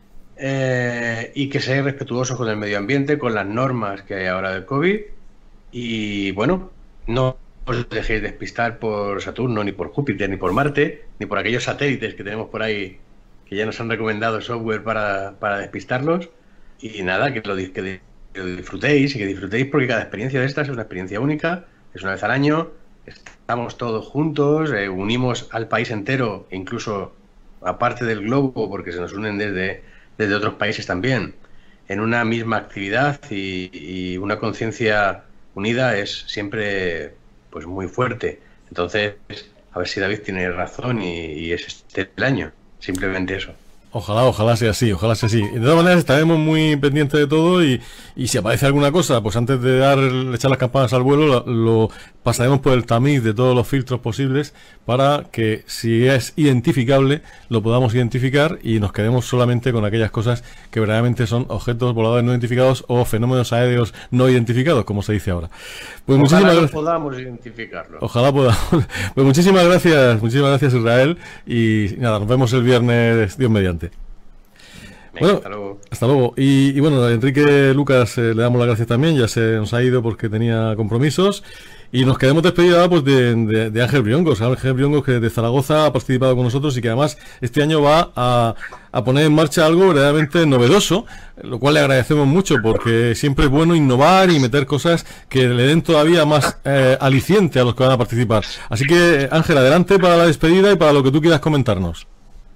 Eh, y que seáis respetuosos con el medio ambiente, con las normas que hay ahora del COVID. Y bueno, no os dejéis despistar por Saturno, ni por Júpiter, ni por Marte, ni por aquellos satélites que tenemos por ahí, que ya nos han recomendado software para, para despistarlos. Y nada, que lo, que lo disfrutéis y que disfrutéis, porque cada experiencia de estas es una experiencia única, es una vez al año, estamos todos juntos, eh, unimos al país entero, e incluso aparte del globo, porque se nos unen desde, desde otros países también, en una misma actividad, y, y una conciencia unida es siempre pues muy fuerte. Entonces, a ver si David tiene razón y, y es este el año. Simplemente eso. Ojalá, ojalá sea así, ojalá sea así. De todas maneras estaremos muy pendientes de todo, y, y si aparece alguna cosa, pues antes de dar echar las campanas al vuelo, lo, lo pasaremos por el tamiz de todos los filtros posibles para que, si es identificable, lo podamos identificar y nos quedemos solamente con aquellas cosas que verdaderamente son objetos voladores no identificados o fenómenos aéreos no identificados, como se dice ahora. Pues ojalá muchísimas lo gracias. podamos identificarlo. Ojalá podamos. Pues muchísimas gracias, muchísimas gracias, Israel, y nada, nos vemos el viernes, Dios mediante. Venga, Bueno, hasta luego. Hasta luego. Y, y bueno, a Enrique Lucas eh, le damos las gracias también, ya se nos ha ido porque tenía compromisos. Y nos quedamos despedidos pues de, de, de Ángel Briongos, Ángel Briongos, que desde Zaragoza ha participado con nosotros y que además este año va a, a poner en marcha algo verdaderamente novedoso, lo cual le agradecemos mucho, porque siempre es bueno innovar y meter cosas que le den todavía más eh, aliciente a los que van a participar. Así que, Ángel, adelante para la despedida y para lo que tú quieras comentarnos.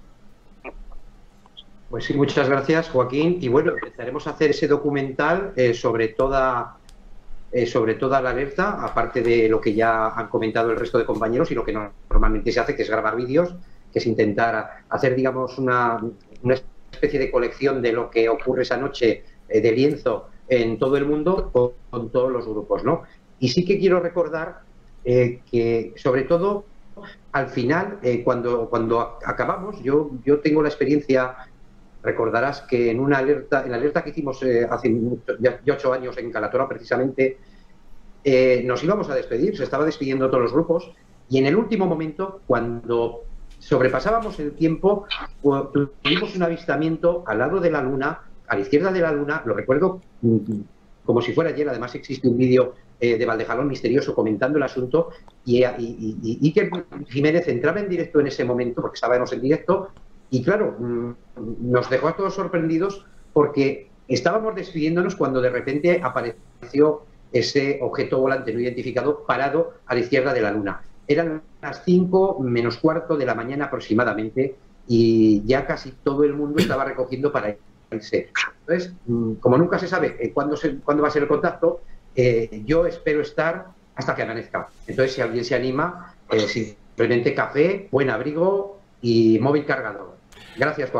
Pues sí, muchas gracias, Joaquín. Y bueno, empezaremos a hacer ese documental eh, sobre toda eh, sobre toda la alerta, aparte de lo que ya han comentado el resto de compañeros y lo que no, normalmente se hace, que es grabar vídeos, que es intentar hacer, digamos, una, una especie de colección de lo que ocurre esa noche eh, de lienzo en todo el mundo con, con todos los grupos, ¿no? Y sí que quiero recordar eh, que, sobre todo, al final, eh, cuando, cuando acabamos, yo, yo tengo la experiencia. Recordarás que en una alerta, en la alerta que hicimos eh, hace mucho, ya, ya ocho años en Calatrava precisamente, eh, nos íbamos a despedir, se estaba despidiendo todos los grupos, y en el último momento, cuando sobrepasábamos el tiempo, tuvimos un avistamiento al lado de la luna, a la izquierda de la luna, lo recuerdo como si fuera ayer. Además existe un vídeo eh, de Valdejalón Misterioso comentando el asunto, y, y, y, y Iker Jiménez entraba en directo en ese momento, porque estábamos en directo. Y claro, nos dejó a todos sorprendidos, porque estábamos despidiéndonos cuando de repente apareció ese objeto volante no identificado parado a la izquierda de la luna. Eran las cinco menos cuarto de la mañana aproximadamente, y ya casi todo el mundo estaba recogiendo para irse. Entonces, como nunca se sabe cuándo, se, cuándo va a ser el contacto, eh, yo espero estar hasta que amanezca. Entonces, si alguien se anima, eh, simplemente café, buen abrigo y móvil cargador. Gracias, Joaquín.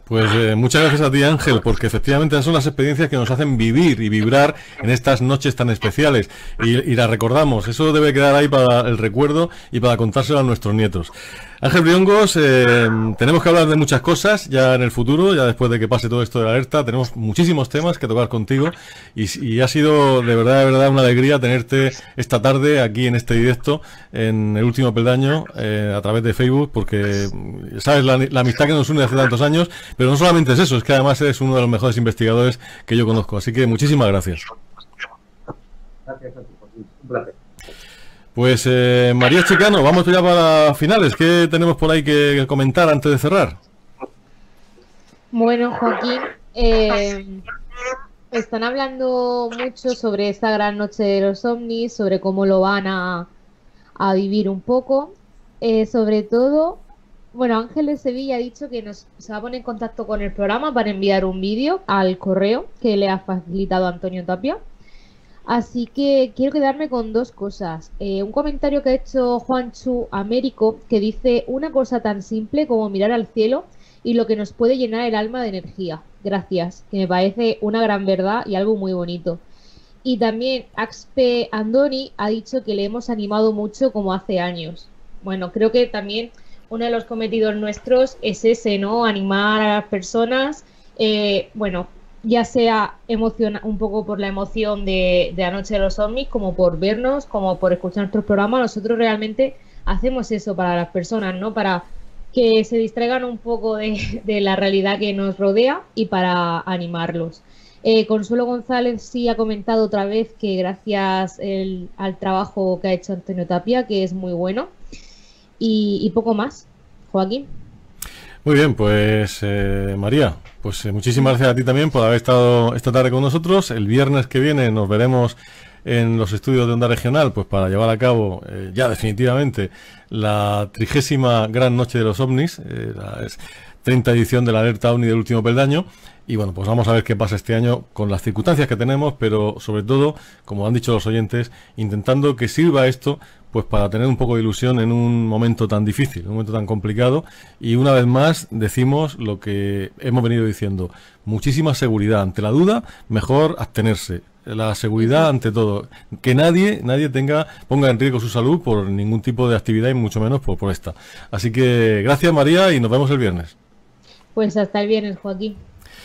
Pues eh, muchas gracias a ti, Ángel, porque efectivamente son las experiencias que nos hacen vivir y vibrar en estas noches tan especiales. Y, y las recordamos, eso debe quedar ahí para el recuerdo y para contárselo a nuestros nietos. Ángel Briongos, eh, tenemos que hablar de muchas cosas ya en el futuro, ya después de que pase todo esto de la alerta. Tenemos muchísimos temas que tocar contigo y, y ha sido de verdad, de verdad una alegría tenerte esta tarde aquí en este directo, en El Último Peldaño, eh, a través de Facebook, porque sabes la, la amistad que nos une hace tantos años, pero no solamente es eso, es que además eres uno de los mejores investigadores que yo conozco. Así que muchísimas gracias. Gracias a ti, un placer. Pues eh, María Chicano, vamos ya para finales. ¿Qué tenemos por ahí que comentar antes de cerrar? Bueno, Joaquín, eh, están hablando mucho sobre esta gran noche de los ovnis, sobre cómo lo van a, a vivir un poco. Eh, sobre todo, bueno, Ángel de Sevilla ha dicho que nos, se va a poner en contacto con el programa para enviar un vídeo al correo que le ha facilitado Antonio Tapia. Así que quiero quedarme con dos cosas. Eh, un comentario que ha hecho Juanchu Américo, que dice una cosa tan simple como mirar al cielo y lo que nos puede llenar el alma de energía. Gracias, que me parece una gran verdad y algo muy bonito. Y también Axpe Andoni ha dicho que le hemos animado mucho como hace años. Bueno, creo que también uno de los cometidos nuestros es ese, ¿no? Animar a las personas, eh, bueno, ya sea emociona un poco por la emoción de, de Anoche de los Ovnis, como por vernos, como por escuchar nuestros programas. Nosotros realmente hacemos eso para las personas, ¿no? Para que se distraigan un poco de, de la realidad que nos rodea y para animarlos. Eh, Consuelo González sí ha comentado otra vez que gracias el, al trabajo que ha hecho Antonio Tapia, que es muy bueno. Y, y poco más, Joaquín. Muy bien, pues eh, María, pues eh, muchísimas gracias a ti también por haber estado esta tarde con nosotros. El viernes que viene nos veremos en los estudios de Onda Regional, pues para llevar a cabo eh, ya definitivamente la trigésima gran noche de los ovnis, eh, la treinta edición de la alerta ovni del Último Peldaño. Y bueno, pues vamos a ver qué pasa este año con las circunstancias que tenemos, pero sobre todo, como han dicho los oyentes, intentando que sirva esto pues para tener un poco de ilusión en un momento tan difícil, un momento tan complicado. Y una vez más decimos lo que hemos venido diciendo: muchísima seguridad. Ante la duda, mejor abstenerse. La seguridad ante todo. Que nadie nadie tenga ponga en riesgo su salud por ningún tipo de actividad y mucho menos por, por esta. Así que gracias, María, y nos vemos el viernes. Pues hasta el viernes, Joaquín.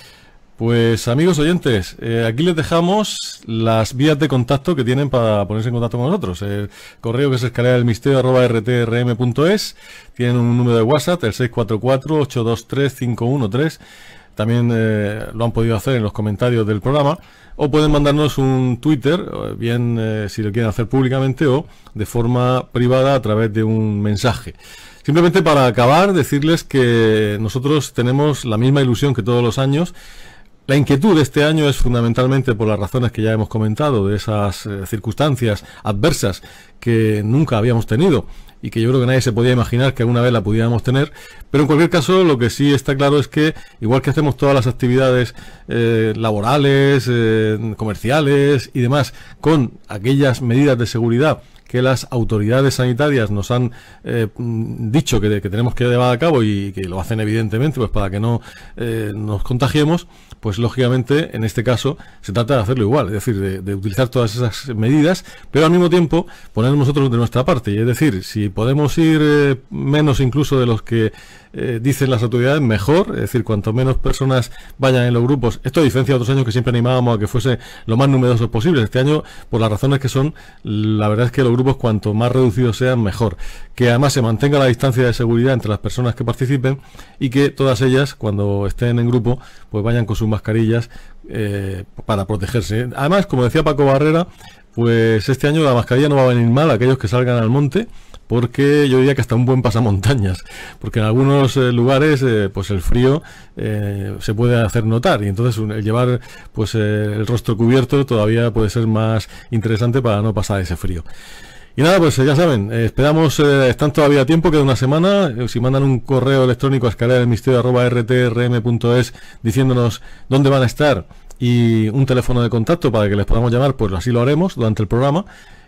Pues amigos oyentes, eh, aquí les dejamos las vías de contacto que tienen para ponerse en contacto con nosotros. El correo que es escalera del misterio arroba r t r m punto es. Tienen un número de WhatsApp, el seis cuatro cuatro, ocho dos tres, cinco uno tres. También eh, lo han podido hacer en los comentarios del programa. O pueden mandarnos un Twitter, bien eh, si lo quieren hacer públicamente o de forma privada a través de un mensaje. Simplemente para acabar, decirles que nosotros tenemos la misma ilusión que todos los años. La inquietud de este año es fundamentalmente por las razones que ya hemos comentado, de esas eh, circunstancias adversas que nunca habíamos tenido y que yo creo que nadie se podía imaginar que alguna vez la pudiéramos tener. Pero en cualquier caso, lo que sí está claro es que, igual que hacemos todas las actividades eh, laborales, eh, comerciales y demás, con aquellas medidas de seguridad que las autoridades sanitarias nos han eh, dicho que, que tenemos que llevar a cabo y que lo hacen evidentemente pues para que no eh, nos contagiemos, pues lógicamente en este caso se trata de hacerlo igual, es decir, de, de utilizar todas esas medidas, pero al mismo tiempo poner nosotros de nuestra parte, y es decir, si podemos ir eh, menos incluso de los que eh, dicen las autoridades, mejor, es decir, cuanto menos personas vayan en los grupos. Esto a diferencia de otros años que siempre animábamos a que fuese lo más numerosos posible. Este año, por las razones que son, la verdad es que los grupos cuanto más reducidos sean, mejor. Que además se mantenga la distancia de seguridad entre las personas que participen y que todas ellas, cuando estén en grupo, pues vayan con sus mascarillas eh, para protegerse. Además, como decía Paco Barrera, pues este año la mascarilla no va a venir mal a aquellos que salgan al monte, porque yo diría que hasta un buen pasamontañas, porque en algunos eh, lugares eh, pues el frío eh, se puede hacer notar, y entonces un, el llevar pues eh, el rostro cubierto todavía puede ser más interesante para no pasar ese frío. Y nada, pues ya saben, eh, esperamos, eh, están todavía a tiempo, queda una semana. Eh, si mandan un correo electrónico a escalera del misterio arroba r t r m punto es diciéndonos dónde van a estar y un teléfono de contacto para que les podamos llamar, pues así lo haremos durante el programa.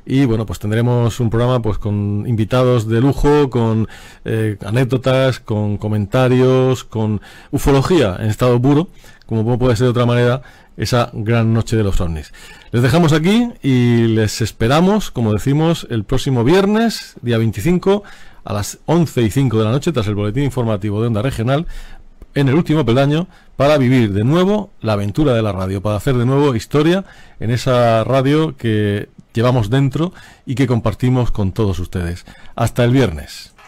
y bueno, pues tendremos un programa pues con invitados de lujo, con eh, anécdotas, con comentarios, con ufología en estado puro, como no puede ser de otra manera, esa gran noche de los ovnis. Les dejamos aquí y les esperamos, como decimos, el próximo viernes, día veinticinco, a las once y cinco de la noche, tras el boletín informativo de Onda Regional, en el último peldaño, para vivir de nuevo la aventura de la radio, para hacer de nuevo historia en esa radio que llevamos dentro y que compartimos con todos ustedes. Hasta el viernes.